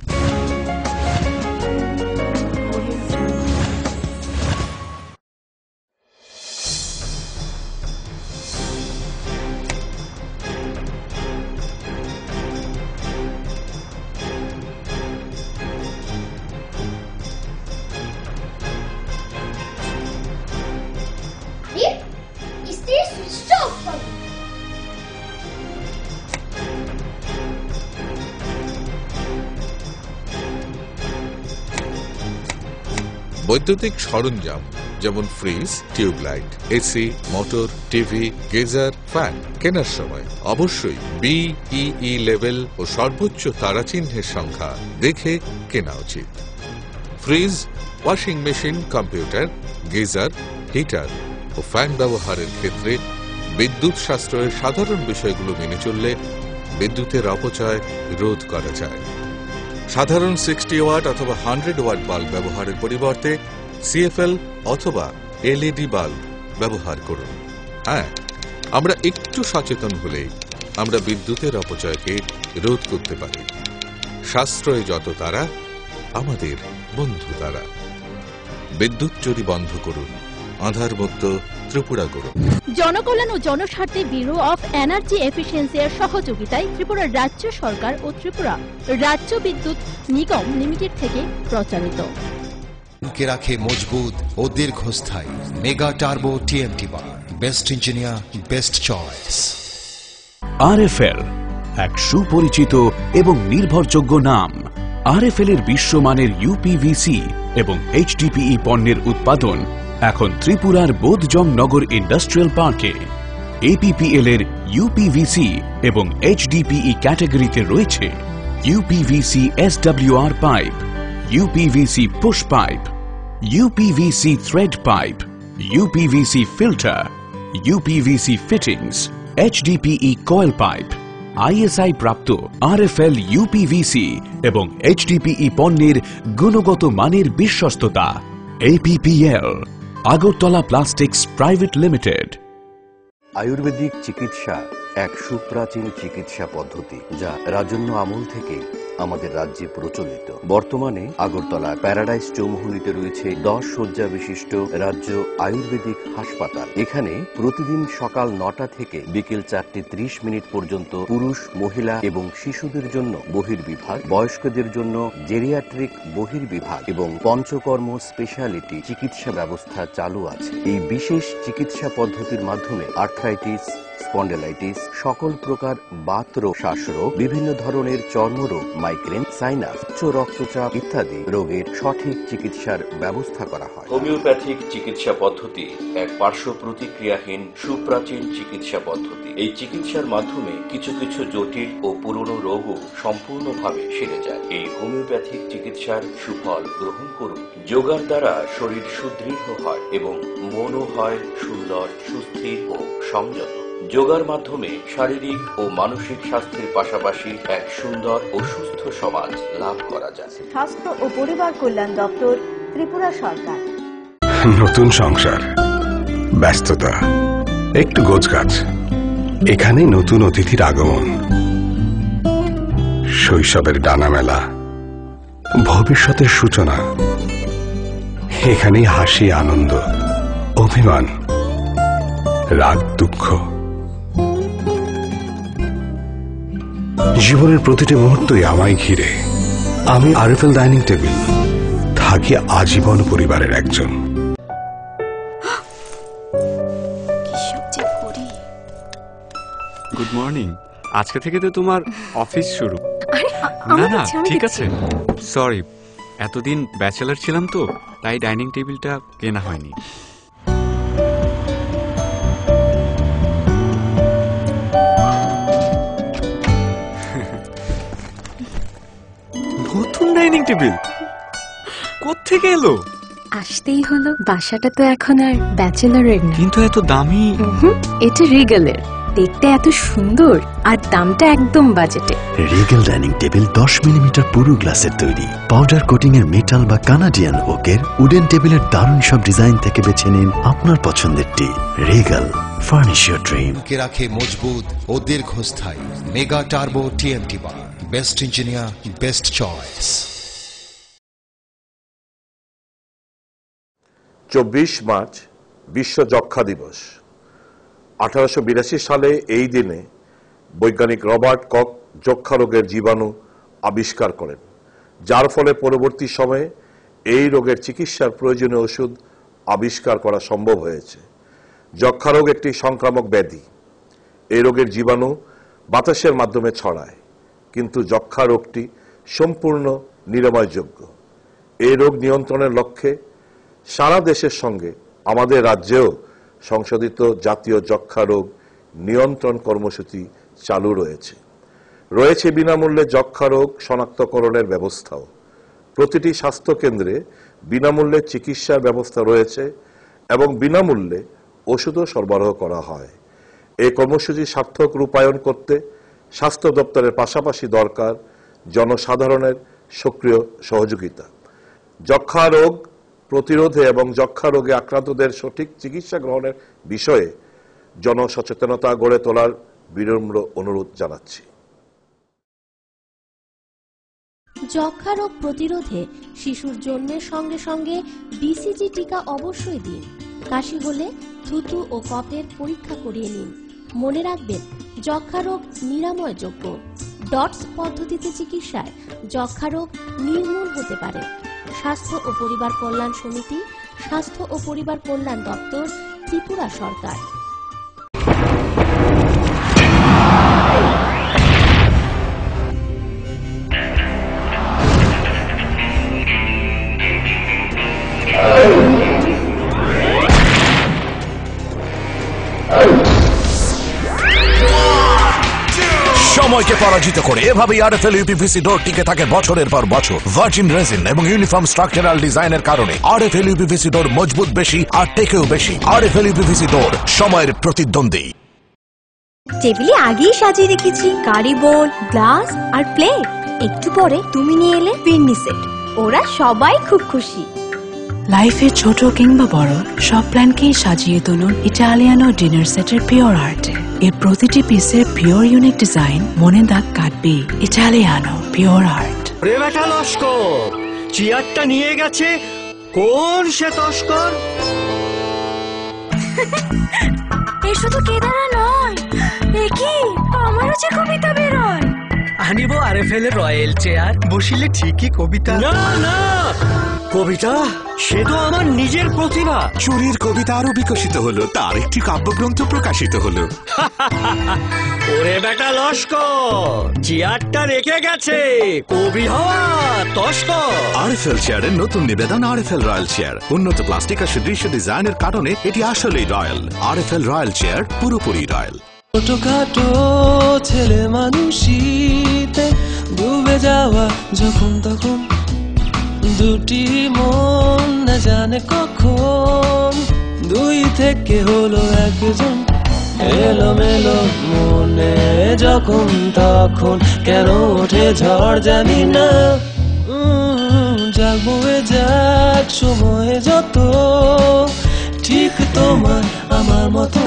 বৈদ্যুতিক সরঞ্জাম যেমন fridge, tubelight, AC, motor, TV, geyser, fan কেনার সময় অবশ্যই BEE লেভেল ও সর্বোচ্চ তারাচিহ্নের সংখ্যা দেখে কেনা উচিত। Fridge, washing machine, computer, geyser, heater ও ফ্যান ব্যবহারের ক্ষেত্রে বিদ্যুৎ সাশ্রয়ের সাধারণ বিষয়গুলো মেনে চললে বিদ্যুতের অপচয় রোধ করা যায়। সাধারণ 60 ওয়াট অথবা 100 ওয়াট বাল্ব ব্যবহারের পরিবর্তে CFL অথবা LED বাল্ব ব্যবহার করুন। হ্যাঁ, আমরা একটু সচেতন হলেই আমরা বিদ্যুতের অপচয়কে রোধ করতে পারি। সাশ্রয় যত তারা, আমাদের বন্ধু তারা। বিদ্যুৎ চুরি বন্ধ করুন, আধারমুক্ত ত্রিপুরা করুন। জনকল্যাণ ও জনস্বার্থে ব্যুরো অফ এনার্জি এফিসিয়েন্সি এর সহযোগিতায় ত্রিপুরা রাজ্য সরকার ও ত্রিপুরা রাজ্য বিদ্যুৎ নিগম লিমিটেড থেকে প্রচারিত। কে রাখে মজবুত ও দীর্ঘস্থায়ী mega turbo TMT bar. Best engineer, best choice. RFL এক সুপরিচিত এবং নির্ভরযোগ্য নাম। RFL এর বিশ্বমানের UPVC এবং HDPE পণ্যের উৎপাদন এখন ত্রিপুরার বোধজং নগর ইন্ডাস্ট্রিয়াল পার্কে APPL এর UPVC এবং HDPE ক্যাটাগরিতে রয়েছে UPVC SWR pipe, UPVC push pipe, UPVC thread pipe, UPVC filter, UPVC fittings, HDPE coil pipe, ISI প্রাপ্ত RFL UPVC এবং HDPE পণ্যের গুণগত মানের বিশ্বস্ততা। APPL Agartala plastics private limited. Ayurvedic চিকিৎসা এক সুপ্রাচীন চিকিৎসা পদ্ধতি যা রাজন্য আমল থেকে আমাদের রাজ্যে প্রচলিত। বর্তমানে আগরতলা প্যারাডাইস চৌমুহনীতে রয়েছে 10 শয্যা বিশিষ্ট রাজ্য আয়ুর্বেদিক হাসপাতাল। এখানে প্রতিদিন সকাল 9টা থেকে বিকেল 4:30 পর্যন্ত পুরুষ, মহিলা এবং শিশুদের জন্য বহির্বিভাগ, বয়স্কদের জন্য জেরিয়াট্রিক বহির্বিভাগ এবং পঞ্চকর্ম স্পেশালিটি চিকিৎসা ব্যবস্থা চালু আছে। এই বিশেষ চিকিৎসা পদ্ধতির মাধ্যমে আর্থ্রাইটিস, স্পন্ডেলাইটিস, সকল প্রকার বাতরোগ, শ্বাসরোগ, বিভিন্ন ধরনের চর্মরোগ, মাইগ্রেন, সাইনাস, উচ্চ রক্তচাপ ইত্যাদি রোগের সঠিক চিকিৎসার ব্যবস্থা করা হয়। হোমিওপ্যাথিক চিকিৎসা পদ্ধতি এক পার্শ্ব প্রতিক্রিয়াহীন সুপ্রাচীন চিকিৎসা পদ্ধতি। এই চিকিৎসার মাধ্যমে কিছু কিছু জটিল ও পুরনো রোগও সম্পূর্ণভাবে সেরে যায়। এই হোমিওপ্যাথিক চিকিৎসার সুফল গ্রহণ করুন। যোগার দ্বারা শরীর সুদৃঢ় হয় এবং মনও হয় সুন্দর, সুস্থির ও সংযত। যোগার মাধ্যমে শারীরিক ও মানসিক স্বাস্থ্যের পাশাপাশি এক সুন্দর ও সুস্থ সমাজ লাভ করা যায়। স্বাস্থ্য ও পরিবার কল্যাণ দপ্তর, ত্রিপুরা সরকার। নতুন সংসার, ব্যস্ততা, একটু গোছগাছ, এখানে নতুন অতিথির আগমন, শৈশবের ডানা মেলা, ভবিষ্যতের সূচনা। এখানেই হাসি, আনন্দ, অভিমান, রাগ, দুঃখ। জীবনের প্রতিটি মুহূর্তই আমায় ঘিরে। আমি আরএফএল ডাইনিং টেবিল, থাকি আজীবন পরিবারের একজন। Good morning. আজকে থেকে তো তোমার অফিস শুরু। না না, ঠিক আছে, সরি, এতদিন ব্যাচেলার ছিলাম তো, তাই ডাইনিং টেবিলটা কেনা হয়নি। নতুন ডাইনিং টেবিল কোত্থেকে এলো? আসতেই হলো, বাসাটা তো এখন আর ব্যাচেলরের না। কিন্তু এত দামি। এটা রিগেলের, দেখতে এত সুন্দর আর দামটা একদম বাজেটে। রিগেল ডাইনিং টেবিল 10 মিলিমিটার পুরু গ্লাসের তৈরি, পাউডার কোটিং এর মেটাল বা কানাডিয়ান ওকের উডেন টেবিলের দারুণ সব ডিজাইন থেকে বেছে নিন আপনার পছন্দেরটি। Regal, furnish your dream. কে রাখে মজবুত ও দীর্ঘস্থায়ী mega turbo TMT bar, best engineer, best choice. 24 March বিশ্ব যক্ষ্মা দিবস। 1882 সালে এই দিনে বৈজ্ঞানিক রবার্ট কখ যক্ষ্মা রোগের জীবাণু আবিষ্কার করেন, যার ফলে পরবর্তী সময়ে এই রোগের চিকিৎসার প্রয়োজনীয় ওষুধ আবিষ্কার করা সম্ভব হয়েছে। যক্ষ্মা রোগ একটি সংক্রামক ব্যাধি। এই রোগের জীবাণু বাতাসের মাধ্যমে ছড়ায়, কিন্তু যক্ষ্মা রোগটি সম্পূর্ণ নিরাময়যোগ্য। এই রোগ নিয়ন্ত্রণের লক্ষ্যে সারা দেশের সঙ্গে আমাদের রাজ্যেও সংশোধিত জাতীয় যক্ষ্মা রোগ নিয়ন্ত্রণ কর্মসূচি চালু রয়েছে বিনামূল্যে যক্ষ্মা রোগ শনাক্তকরণের ব্যবস্থাও। প্রতিটি স্বাস্থ্য কেন্দ্রে বিনামূল্যে চিকিৎসার ব্যবস্থা রয়েছে এবং বিনামূল্যে ওষুধও সরবরাহ করা হয়। এই কর্মসূচি সার্থক রূপায়ণ করতে স্বাস্থ্য দপ্তরের পাশাপাশি দরকার জনসাধারণের সক্রিয় সহযোগিতা। যক্ষ্মা রোগ প্রতিরোধে এবং যক্ষ্মা রোগে আক্রান্তদের সঠিক চিকিৎসা গ্রহণের বিষয়ে জনসচেতনতা গড়ে তোলার বিনম্র অনুরোধ জানাচ্ছি। যক্ষ্মা রোগ প্রতিরোধে শিশুর জন্মের সঙ্গে সঙ্গে বিসিজি টিকা অবশ্যই দিন। কাশি হলে থুতু ও কফের পরীক্ষা করিয়ে নিন। মনে রাখবেন, যক্ষ্মা রোগ নিরাময়যোগ্য। ডটস পদ্ধতিতে চিকিৎসায় যক্ষ্মা রোগ নির্মূল হতে পারে। স্বাস্থ্য ও পরিবার কল্যাণ সমিতি, স্বাস্থ্য ও পরিবার কল্যাণ দপ্তর, ত্রিপুরা সরকার। ভয়কে পরাজিত করে এভাবেই আরএফএল ইউপিভিসি ডোর টিকে থাকে বছরের পর বছর। ভার্জিন রেজিন এবং ইউনিফর্ম স্ট্রাকচারাল ডিজাইনের কারণে আরএফএল ইউপিভিসি ডোর মজবুত বেশি আর টেকেও বেশি। আরএফএল ইউপিভিসি ডোর, সময়ের প্রতিদ্বন্দ্বী। টেবিলে আগেই সাজিয়ে রেখেছি কারি বোল, গ্লাস আর প্লেট। একটু পরে তুমি নিয়ে এলে ফিরনি সেট। ওরা সবাই খুব খুশি। লাইফে ছোট কিংবা বড় সব প্ল্যানকেই সাজিয়ে তুলুন ইটালিয়ানো ডিনার সেটের পিওর আর্টে। এর প্রতিটি পিসের পিওর ইউনিক ডিজাইন মনে দাগ কাটবে। Italiano pure art. রে বেটা লস্কর, চেয়ারটা নিয়ে গেছে কোন সে তস্কর? এ শুধু কেদারা নয়, এ কি আমারও যে কবিতা বেরোয়। আনিব আরএফএল এর রয়্যাল চেয়ার, বসিলে ঠিকই কবিতা। না না, কবিতা সে তো আমার নিজের প্রতিভা। চুরির কবিতা আরো বিকশিত হলো, তার একটি কাব্যগ্রন্থ প্রকাশিত হলো। ওরে বেটা লস্কর, চেয়ারটা রেখে গেছে কবি হওয়া তস্কর। আরএফএল চেয়ারের নতুন নিবেদন আরএফএল রয়্যাল চেয়ার। উন্নত প্লাস্টিক আর সুদৃশ্য ডিজাইনের কারণে এটি আসলেই রয়্যাল। আরএফএল রয়্যাল চেয়ার, পুরোপুরি রয়্যাল। ছোটখাটো ছেলে মানুষিতে ডুবে যাওয়া যখন তখন, দুটি মন না জানে কখন দুই থেকে হলো একজন। এলোমেলো মনে যখন তখন কেন ওঠে ঝড় জানি না। যাক বয়ে যাক সময়ে যত, ঠিক তোমার আমার মতো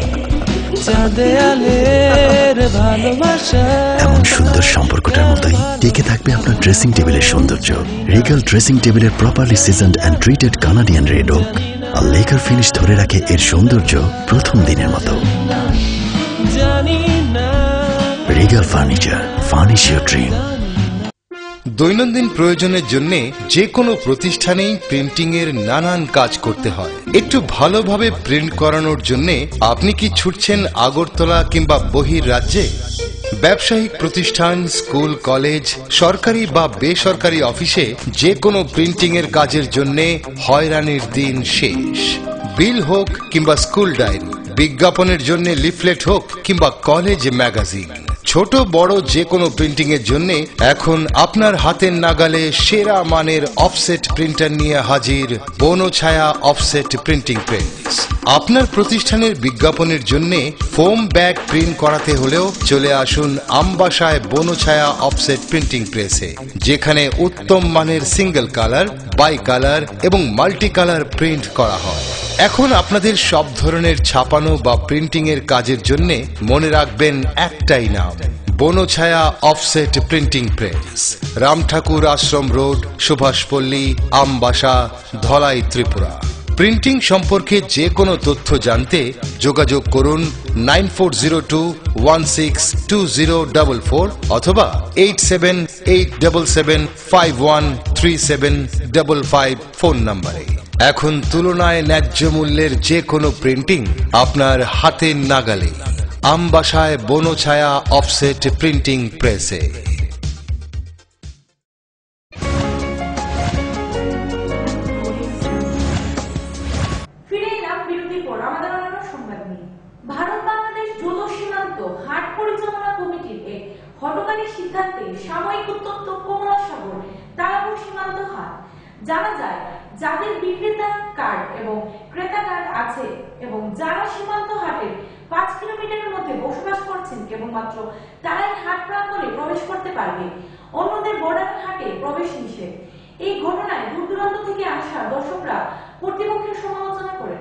এমন সুন্দর সম্পর্কটার মতোই টিকে থাকবে আপনার ড্রেসিং টেবিলের সৌন্দর্য। রিগাল ড্রেসিং টেবিলের properly seasoned and treated Canadian red oak আর লেকার ফিনিশ ধরে রাখে এর সৌন্দর্য প্রথম দিনের মতো। Regal furniture, furnish your dream. দৈনন্দিন প্রয়োজনের জন্য যে কোনো প্রতিষ্ঠানেই প্রিন্টিং এর নানান কাজ করতে হয়। একটু ভালোভাবে প্রিন্ট করানোর জন্য আপনি কি ছুটছেন আগরতলা কিংবা বহির রাজ্যে? ব্যবসায়িক প্রতিষ্ঠান, স্কুল, কলেজ, সরকারি বা বেসরকারি অফিসে যে কোনো প্রিন্টিং এর কাজের জন্য হয়রানির দিন শেষ। বিল হোক কিংবা স্কুল ডায়েরি, বিজ্ঞাপনের জন্য লিফলেট হোক কিংবা কলেজ ম্যাগাজিন, ছোট বড় যে কোনো প্রিন্টিং এর জন্য এখন আপনার হাতের নাগালে সেরা মানের অফসেট প্রিন্টার নিয়ে হাজির বনছায়া অফসেট প্রিন্টিং প্রেস। আপনার প্রতিষ্ঠানের বিজ্ঞাপনের জন্য ফোম ব্যাগ প্রিন্ট করাতে হলেও চলে আসুন আমবাসায় বনছায়া অফসেট প্রিন্টিং প্রেসে, যেখানে উত্তম মানের সিঙ্গেল কালার, বাই কালার এবং মাল্টি কালার প্রিন্ট করা হয়। এখন আপনাদের সব ধরনের ছাপানো বা প্রিন্টিং এর কাজের জন্য মনে রাখবেন একটাই নাম, Banchhaya offset printing press, Ramthakur ashram road, Subhashpalli, Ambassa, Dhalai, Tripura. Printing সম্পর্কে যে কোনো তথ্য জানতে যোগাযোগ করুন 9402162044 অথবা 8787751375 ফোন নম্বরে। এখন তুলনায় ন্যায্য মূল্যের যে কোনো প্রিন্টিং আপনার হাতের নাগালে, আমবাসায় বনছায়া অফসেট প্রিন্টিং প্রেসে। ফিরে এলাম বিরতির পর আমাদের অন্যান্য সংবাদ নিয়ে। ভারত বাংলাদেশ দ্রুত সীমান্ত হাট পরিচালনা কমিটির এক হঠকারী সিদ্ধান্তে সাময়িক উত্তপ্ত কমলা সাগর তারাপুর সীমান্ত হাট। জানা যায়, যাদের বিক্রেতা কার্ড এবং ক্রেতা কার্ড আছে এবং যারা সীমান্ত হাটের 5 কিলোমিটারের মধ্যে বসবাস করছেন কেবলমাত্র তারাই হাট প্রাঙ্গণে প্রবেশ করতে পারবে, অন্যদের বর্ডার হাটে প্রবেশ নিষেধ। এই ঘটনায় দূর দূরান্ত থেকে আসা দর্শকরা কর্তৃপক্ষের সমালোচনা করেন।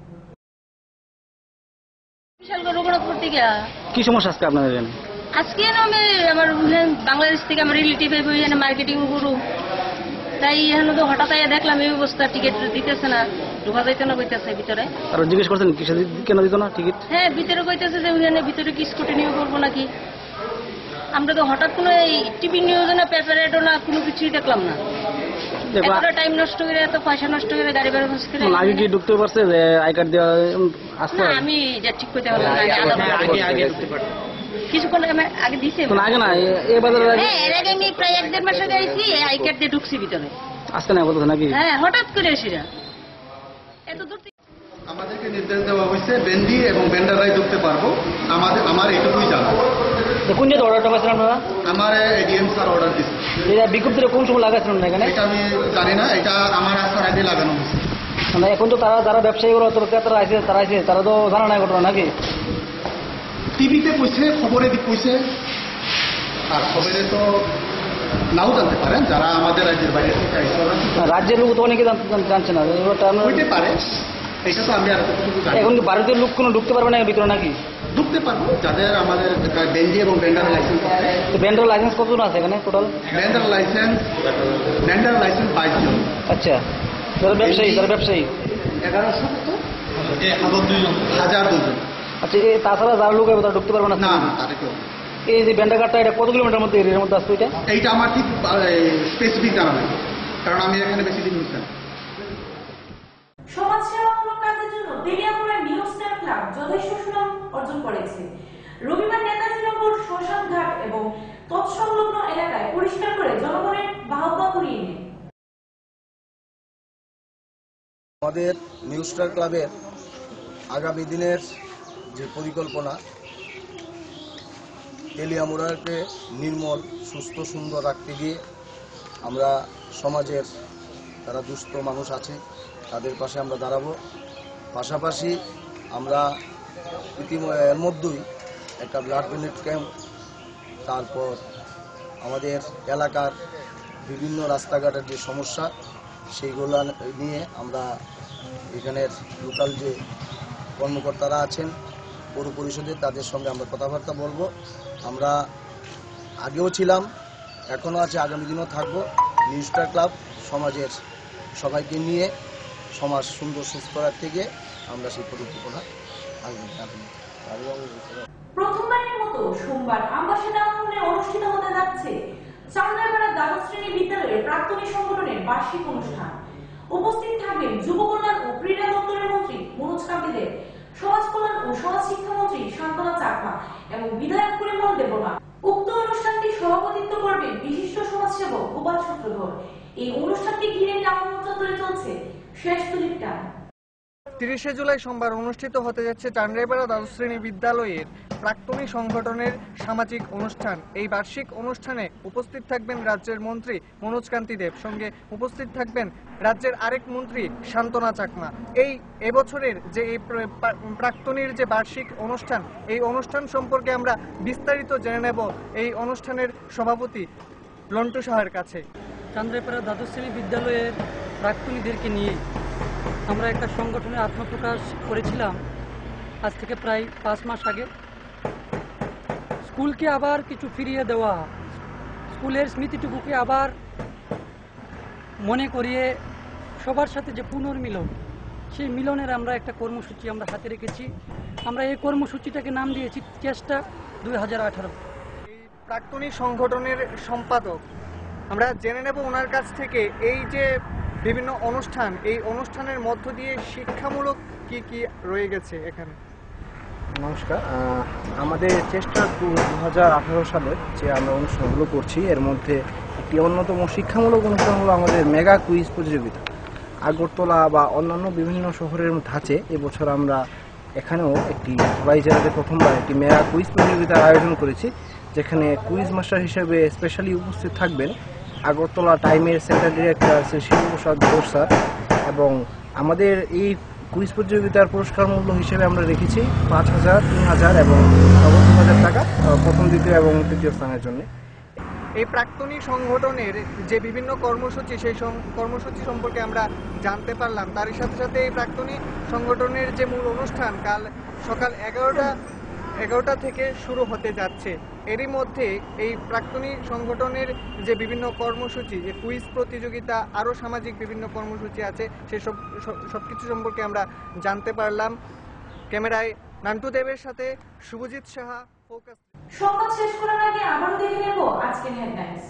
কি সমস্যা আজকে আপনাদের? আজকে আমি আমার বাংলাদেশ থেকে আমার রিলেটিভ মার্কেটিং গুরু, তাই এখানে তো হঠাৎ দেখলাম এই অবস্থা, টিকিট দিতেছে না, ঢোকা যাইতে না কইতেছে ভিতরে। আর জিজ্ঞেস করছেন কেন দিত না টিকিট? হ্যাঁ, ভিতরে কইতেছে যে ওখানে ভিতরে কি স্কুটিনিও করবো নাকি। আমরা তো হঠাৎ কোনো টিভি নিউজ না, পেপারে না, কোনো কিছুই দেখলাম না। এতটা টাইম নষ্ট করে, এত পয়সা নষ্ট করে গাড়ি বের করছে। আগে কি ঢুকতে পারছে যে আই কার্ড দেওয়া আসছে? আমি যা ঠিক করতে পারলাম না, আগে ঢুকতে পারতাম। কিছুক্ষণ আগে দিছে আগে না, এবার এর আগে আমি প্রায় 1-1.5 মাস আগে আইছি, আই কার্ড দিয়ে ঢুকছি ভিতরে। আসতে না বলতো নাকি? হ্যাঁ, হঠাৎ করে এসে এত দূর। আমাদেরকে নির্দেশ দেওয়া হয়েছে বেন্ডি এবং বেন্ডাররাই ঢুকতে পারবো, আমার এইটুকুই জানা। কোন যে অর্ডারটা পাইছেন আপনারা? আমার এডিএম স্যার অর্ডার দিচ্ছে। এটা বিজ্ঞপ্তিটা কোন সময় লাগাচ্ছিলেন না এখানে? এটা আমি জানি না, এটা আমার আসার আগে লাগানো হয়েছে। মানে এখন তো তারা যারা ব্যবসায়ীগুলো ক্রেতারা আছে তারা তো জানা নাই ঘটনা নাকি? টিভিতে কইছে, খবরে কইছে, আর খবরে তো নাও জানতে পারেন যারা আমাদের রাজ্যের বাইরে থেকে আইছে। রাজ্যের লোক তো অনেকে জানছে না, হইতে পারে, এটা তো আমি আর কতটুকু জানি। এখন কি ভারতীয় লোক কোনো ঢুকতে পারবে না ভিতরে নাকি? ঢুকতে পারবো যাদের আমাদের বেন্ডি এবং বেন্ডারের লাইসেন্স আছে। বেন্ডার লাইসেন্স কতজন আছে এখানে টোটাল? বেন্ডার লাইসেন্স 22 জন। আচ্ছা, যারা ব্যবসায়ী 1100 কত? 1002 জন। আচ্ছা, তাছাড়া যারা লোক তারা ঢুকতে পারবে না? না, তারা কেউ। এই যে বেন্ডার কার্ডটা এটা কত কিলোমিটার মধ্যে এরিয়ার মধ্যে আসতো? এইটা আমার ঠিক স্পেসিফিক জানা নেই, কারণ আমি এখানে বেশি দিন হচ্ছে না। সমাজসেবামূলক কাজের জন্য বেরিয়াপুরা নিউ স্টার ক্লাব যথেষ্ট সুনাম অর্জন করেছে। রবিবার নেতাজি নগর শ্মশান ঘাট এবং তৎসংলগ্ন এলাকায় পরিষ্কার করে জনগণের বাহবা করিয়ে নেয়। আমাদের নিউ স্টার ক্লাবের আগামী দিনের যে পরিকল্পনা, তেলিয়ামুড়াকে নির্মল, সুস্থ, সুন্দর রাখতে গিয়ে আমরা সমাজের যারা দুস্থ মানুষ আছে তাদের পাশে আমরা দাঁড়াবো। পাশাপাশি আমরা এর মধ্যেই একটা ব্লাড ডোনেট ক্যাম্প, তারপর আমাদের এলাকার বিভিন্ন রাস্তাঘাটের যে সমস্যা সেইগুলো নিয়ে আমরা এখানের লোকাল যে কর্মকর্তারা আছেন পৌর পরিষদের তাদের সঙ্গে আমরা কথাবার্তা বলবো। আমরা আগেও ছিলাম, এখনও আছে, আগামী দিনও থাকবো। নিউ স্টার ক্লাব সমাজের সবাইকে নিয়ে সমাজ সুন্দর সুস্থ রাখতে গিয়ে আমরা সেই পরিকল্পনা প্রথমবারের মতো সোমবার আমবাসা ভবনে অনুষ্ঠিত হতে যাচ্ছে চান্দ্রাপাড়া দ্বাদশ শ্রেণী বিদ্যালয়ের প্রাক্তনী সংগঠনের বার্ষিক অনুষ্ঠান। উপস্থিত থাকবেন যুব কল্যাণ ও ক্রীড়া দপ্তরের মন্ত্রী মনোজ কান্তি দেব, সমাজ কল্যাণ ও সমাজ শিক্ষা মন্ত্রী শান্তনা চাকমা এবং বিধায়ক পরিমল দেবনা। উক্ত অনুষ্ঠানটি সভাপতিত্ব করবেন বিশিষ্ট সমাজসেবক গোপাল সূত্রধর। এই অনুষ্ঠানটি ঘিরে টাউন চত্বরে চলছে শেষ তুলির টান। 30 জুলাই সোমবার অনুষ্ঠিত হতে যাচ্ছে চান্দ্রাপাড়া দ্বাদশ শ্রেণী বিদ্যালয়ের প্রাক্তনী সংগঠনের সামাজিক অনুষ্ঠান। এই বার্ষিক অনুষ্ঠানে উপস্থিত থাকবেন রাজ্যের মন্ত্রী মনোজ কান্তি দেব, সঙ্গে উপস্থিত থাকবেন রাজ্যের আরেক মন্ত্রী শান্তনা চাকমা। এবছরের যে এই প্রাক্তনীর যে বার্ষিক অনুষ্ঠান, এই অনুষ্ঠান সম্পর্কে আমরা বিস্তারিত জেনে নেব এই অনুষ্ঠানের সভাপতি লন্টু সাহার কাছে। চান্দ্রাপাড়া দ্বাদশ শ্রেণী বিদ্যালয়ের প্রাক্তনীদেরকে নিয়ে আমরা একটা সংগঠনের আত্মপ্রকাশ করেছিলাম আজ থেকে প্রায় 5 মাস আগে। স্কুলকে আবার কিছু ফিরিয়ে দেওয়া, স্কুলের স্মৃতিটুকুকে আবার মনে করিয়ে সবার সাথে যে পুনর্মিলন, সেই মিলনের আমরা একটা কর্মসূচি আমরা হাতে রেখেছি। আমরা এই কর্মসূচিটাকে নাম দিয়েছি চেষ্টা 2018। এই প্রাক্তনী সংগঠনের সম্পাদক, আমরা জেনে নেব ওনার কাছ থেকে এই যে বিভিন্ন অনুষ্ঠান, এই অনুষ্ঠানের মধ্য দিয়ে শিক্ষামূলক কি কি রয়ে গেছে এখানে। নমস্কার, আমাদের চেষ্টা 2018 সালের যে আমরা অনুষ্ঠানগুলো করছি এর মধ্যে একটি অন্যতম শিক্ষামূলক অনুষ্ঠান হলো আমাদের মেগা কুইজ প্রতিযোগিতা। আগরতলা বা অন্যান্য বিভিন্ন শহরের ধাঁচে এবছর আমরা এখানেও একটি ধলাই জেলাতে প্রথমবার একটি মেগা কুইজ প্রতিযোগিতার আয়োজন করেছি, যেখানে কুইজ মাস্টার হিসেবে স্পেশালি উপস্থিত থাকবেন আগরতলা টাইমের centre director Shri Shivaprasad Ghosh sir. এবং আমাদের এই কুইজ প্রতিযোগিতার পুরস্কার মূল্য হিসেবে আমরা রেখেছি 5,000, 3,000 এবং 2,000 টাকা প্রথম, দ্বিতীয় এবং তৃতীয় স্থানের জন্য। এই প্রাক্তনী সংগঠনের যে বিভিন্ন কর্মসূচি, সেই কর্মসূচি সম্পর্কে আমরা জানতে পারলাম। তারই সাথে সাথে এই প্রাক্তনী সংগঠনের যে মূল অনুষ্ঠান কাল সকাল 11টা থেকে শুরু হতে যাচ্ছে। এরই মধ্যে এই প্রাক্তনী সংগঠনের যে বিভিন্ন কর্মসূচি, যে কুইজ প্রতিযোগিতা, আরও সামাজিক বিভিন্ন কর্মসূচি আছে, সেই সবকিছু সম্পর্কে আমরা জানতে পারলাম। ক্যামেরায় নান্টু দেবের সাথে শুভজিৎ সাহা, ফোকাস। সংবাদ শেষ করার আগে আবারও দেখে নেব আজকের হেডলাইন্স।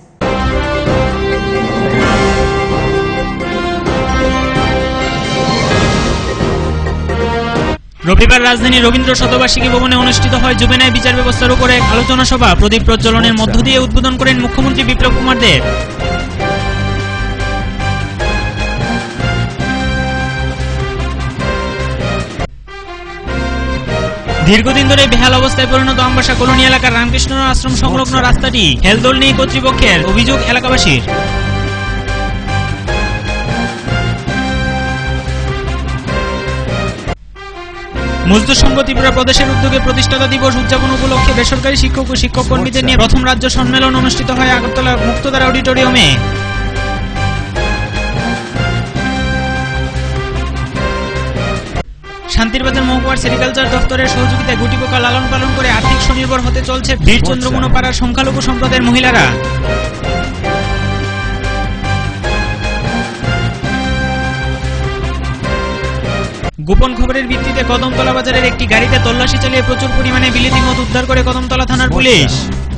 রবিবার রাজধানীর রবীন্দ্র শতবার্ষিকী ভবনে অনুষ্ঠিত হয় জুবেনাইল বিচার ব্যবস্থার উপর এক আলোচনা সভা। প্রদীপ প্রজ্বলনের মধ্য দিয়ে উদ্বোধন করেন মুখ্যমন্ত্রী বিপ্লব কুমার দেব। দীর্ঘদিন ধরে বেহাল অবস্থায় পরিণত আমবাসা কলোনি এলাকার রামকৃষ্ণ আশ্রম সংলগ্ন রাস্তাটি হেলদোল নেই কর্তৃপক্ষের অভিযোগ এলাকাবাসীর। মজদুর সংঘ ত্রিপুরা প্রদেশের উদ্যোগে প্রতিষ্ঠাতা দিবস উদযাপন উপলক্ষে বেসরকারি শিক্ষক ও শিক্ষক কর্মীদের নিয়ে প্রথম রাজ্য সম্মেলন অনুষ্ঠিত হয় আগরতলা মুক্তধারা অডিটোরিয়ামে। শান্তিরবাজার মহকুমার সেরিকালচার দপ্তরের সহযোগিতায় গুটি পোকা লালন পালন করে আর্থিক স্বনির্ভর হতে চলছে বীরচন্দ্রগুণ পাড়ার সংখ্যালঘু সম্প্রদায়ের মহিলারা। গোপন খবরের ভিত্তিতে কদমতলা বাজারের একটি গাড়িতে তল্লাশি চালিয়ে প্রচুর পরিমাণে বিলেতি মদ উদ্ধার করে কদমতলা থানার পুলিশ।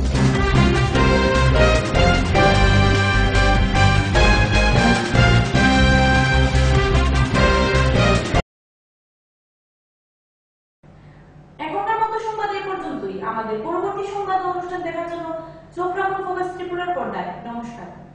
এখনকার মতো সংবাদ এই পর্যন্তই। আমাদের পরবর্তী সংবাদ অনুষ্ঠান দেখার জন্য চোখ রাখুন ফোকাস ত্রিপুরার পর্দায়। নমস্কার।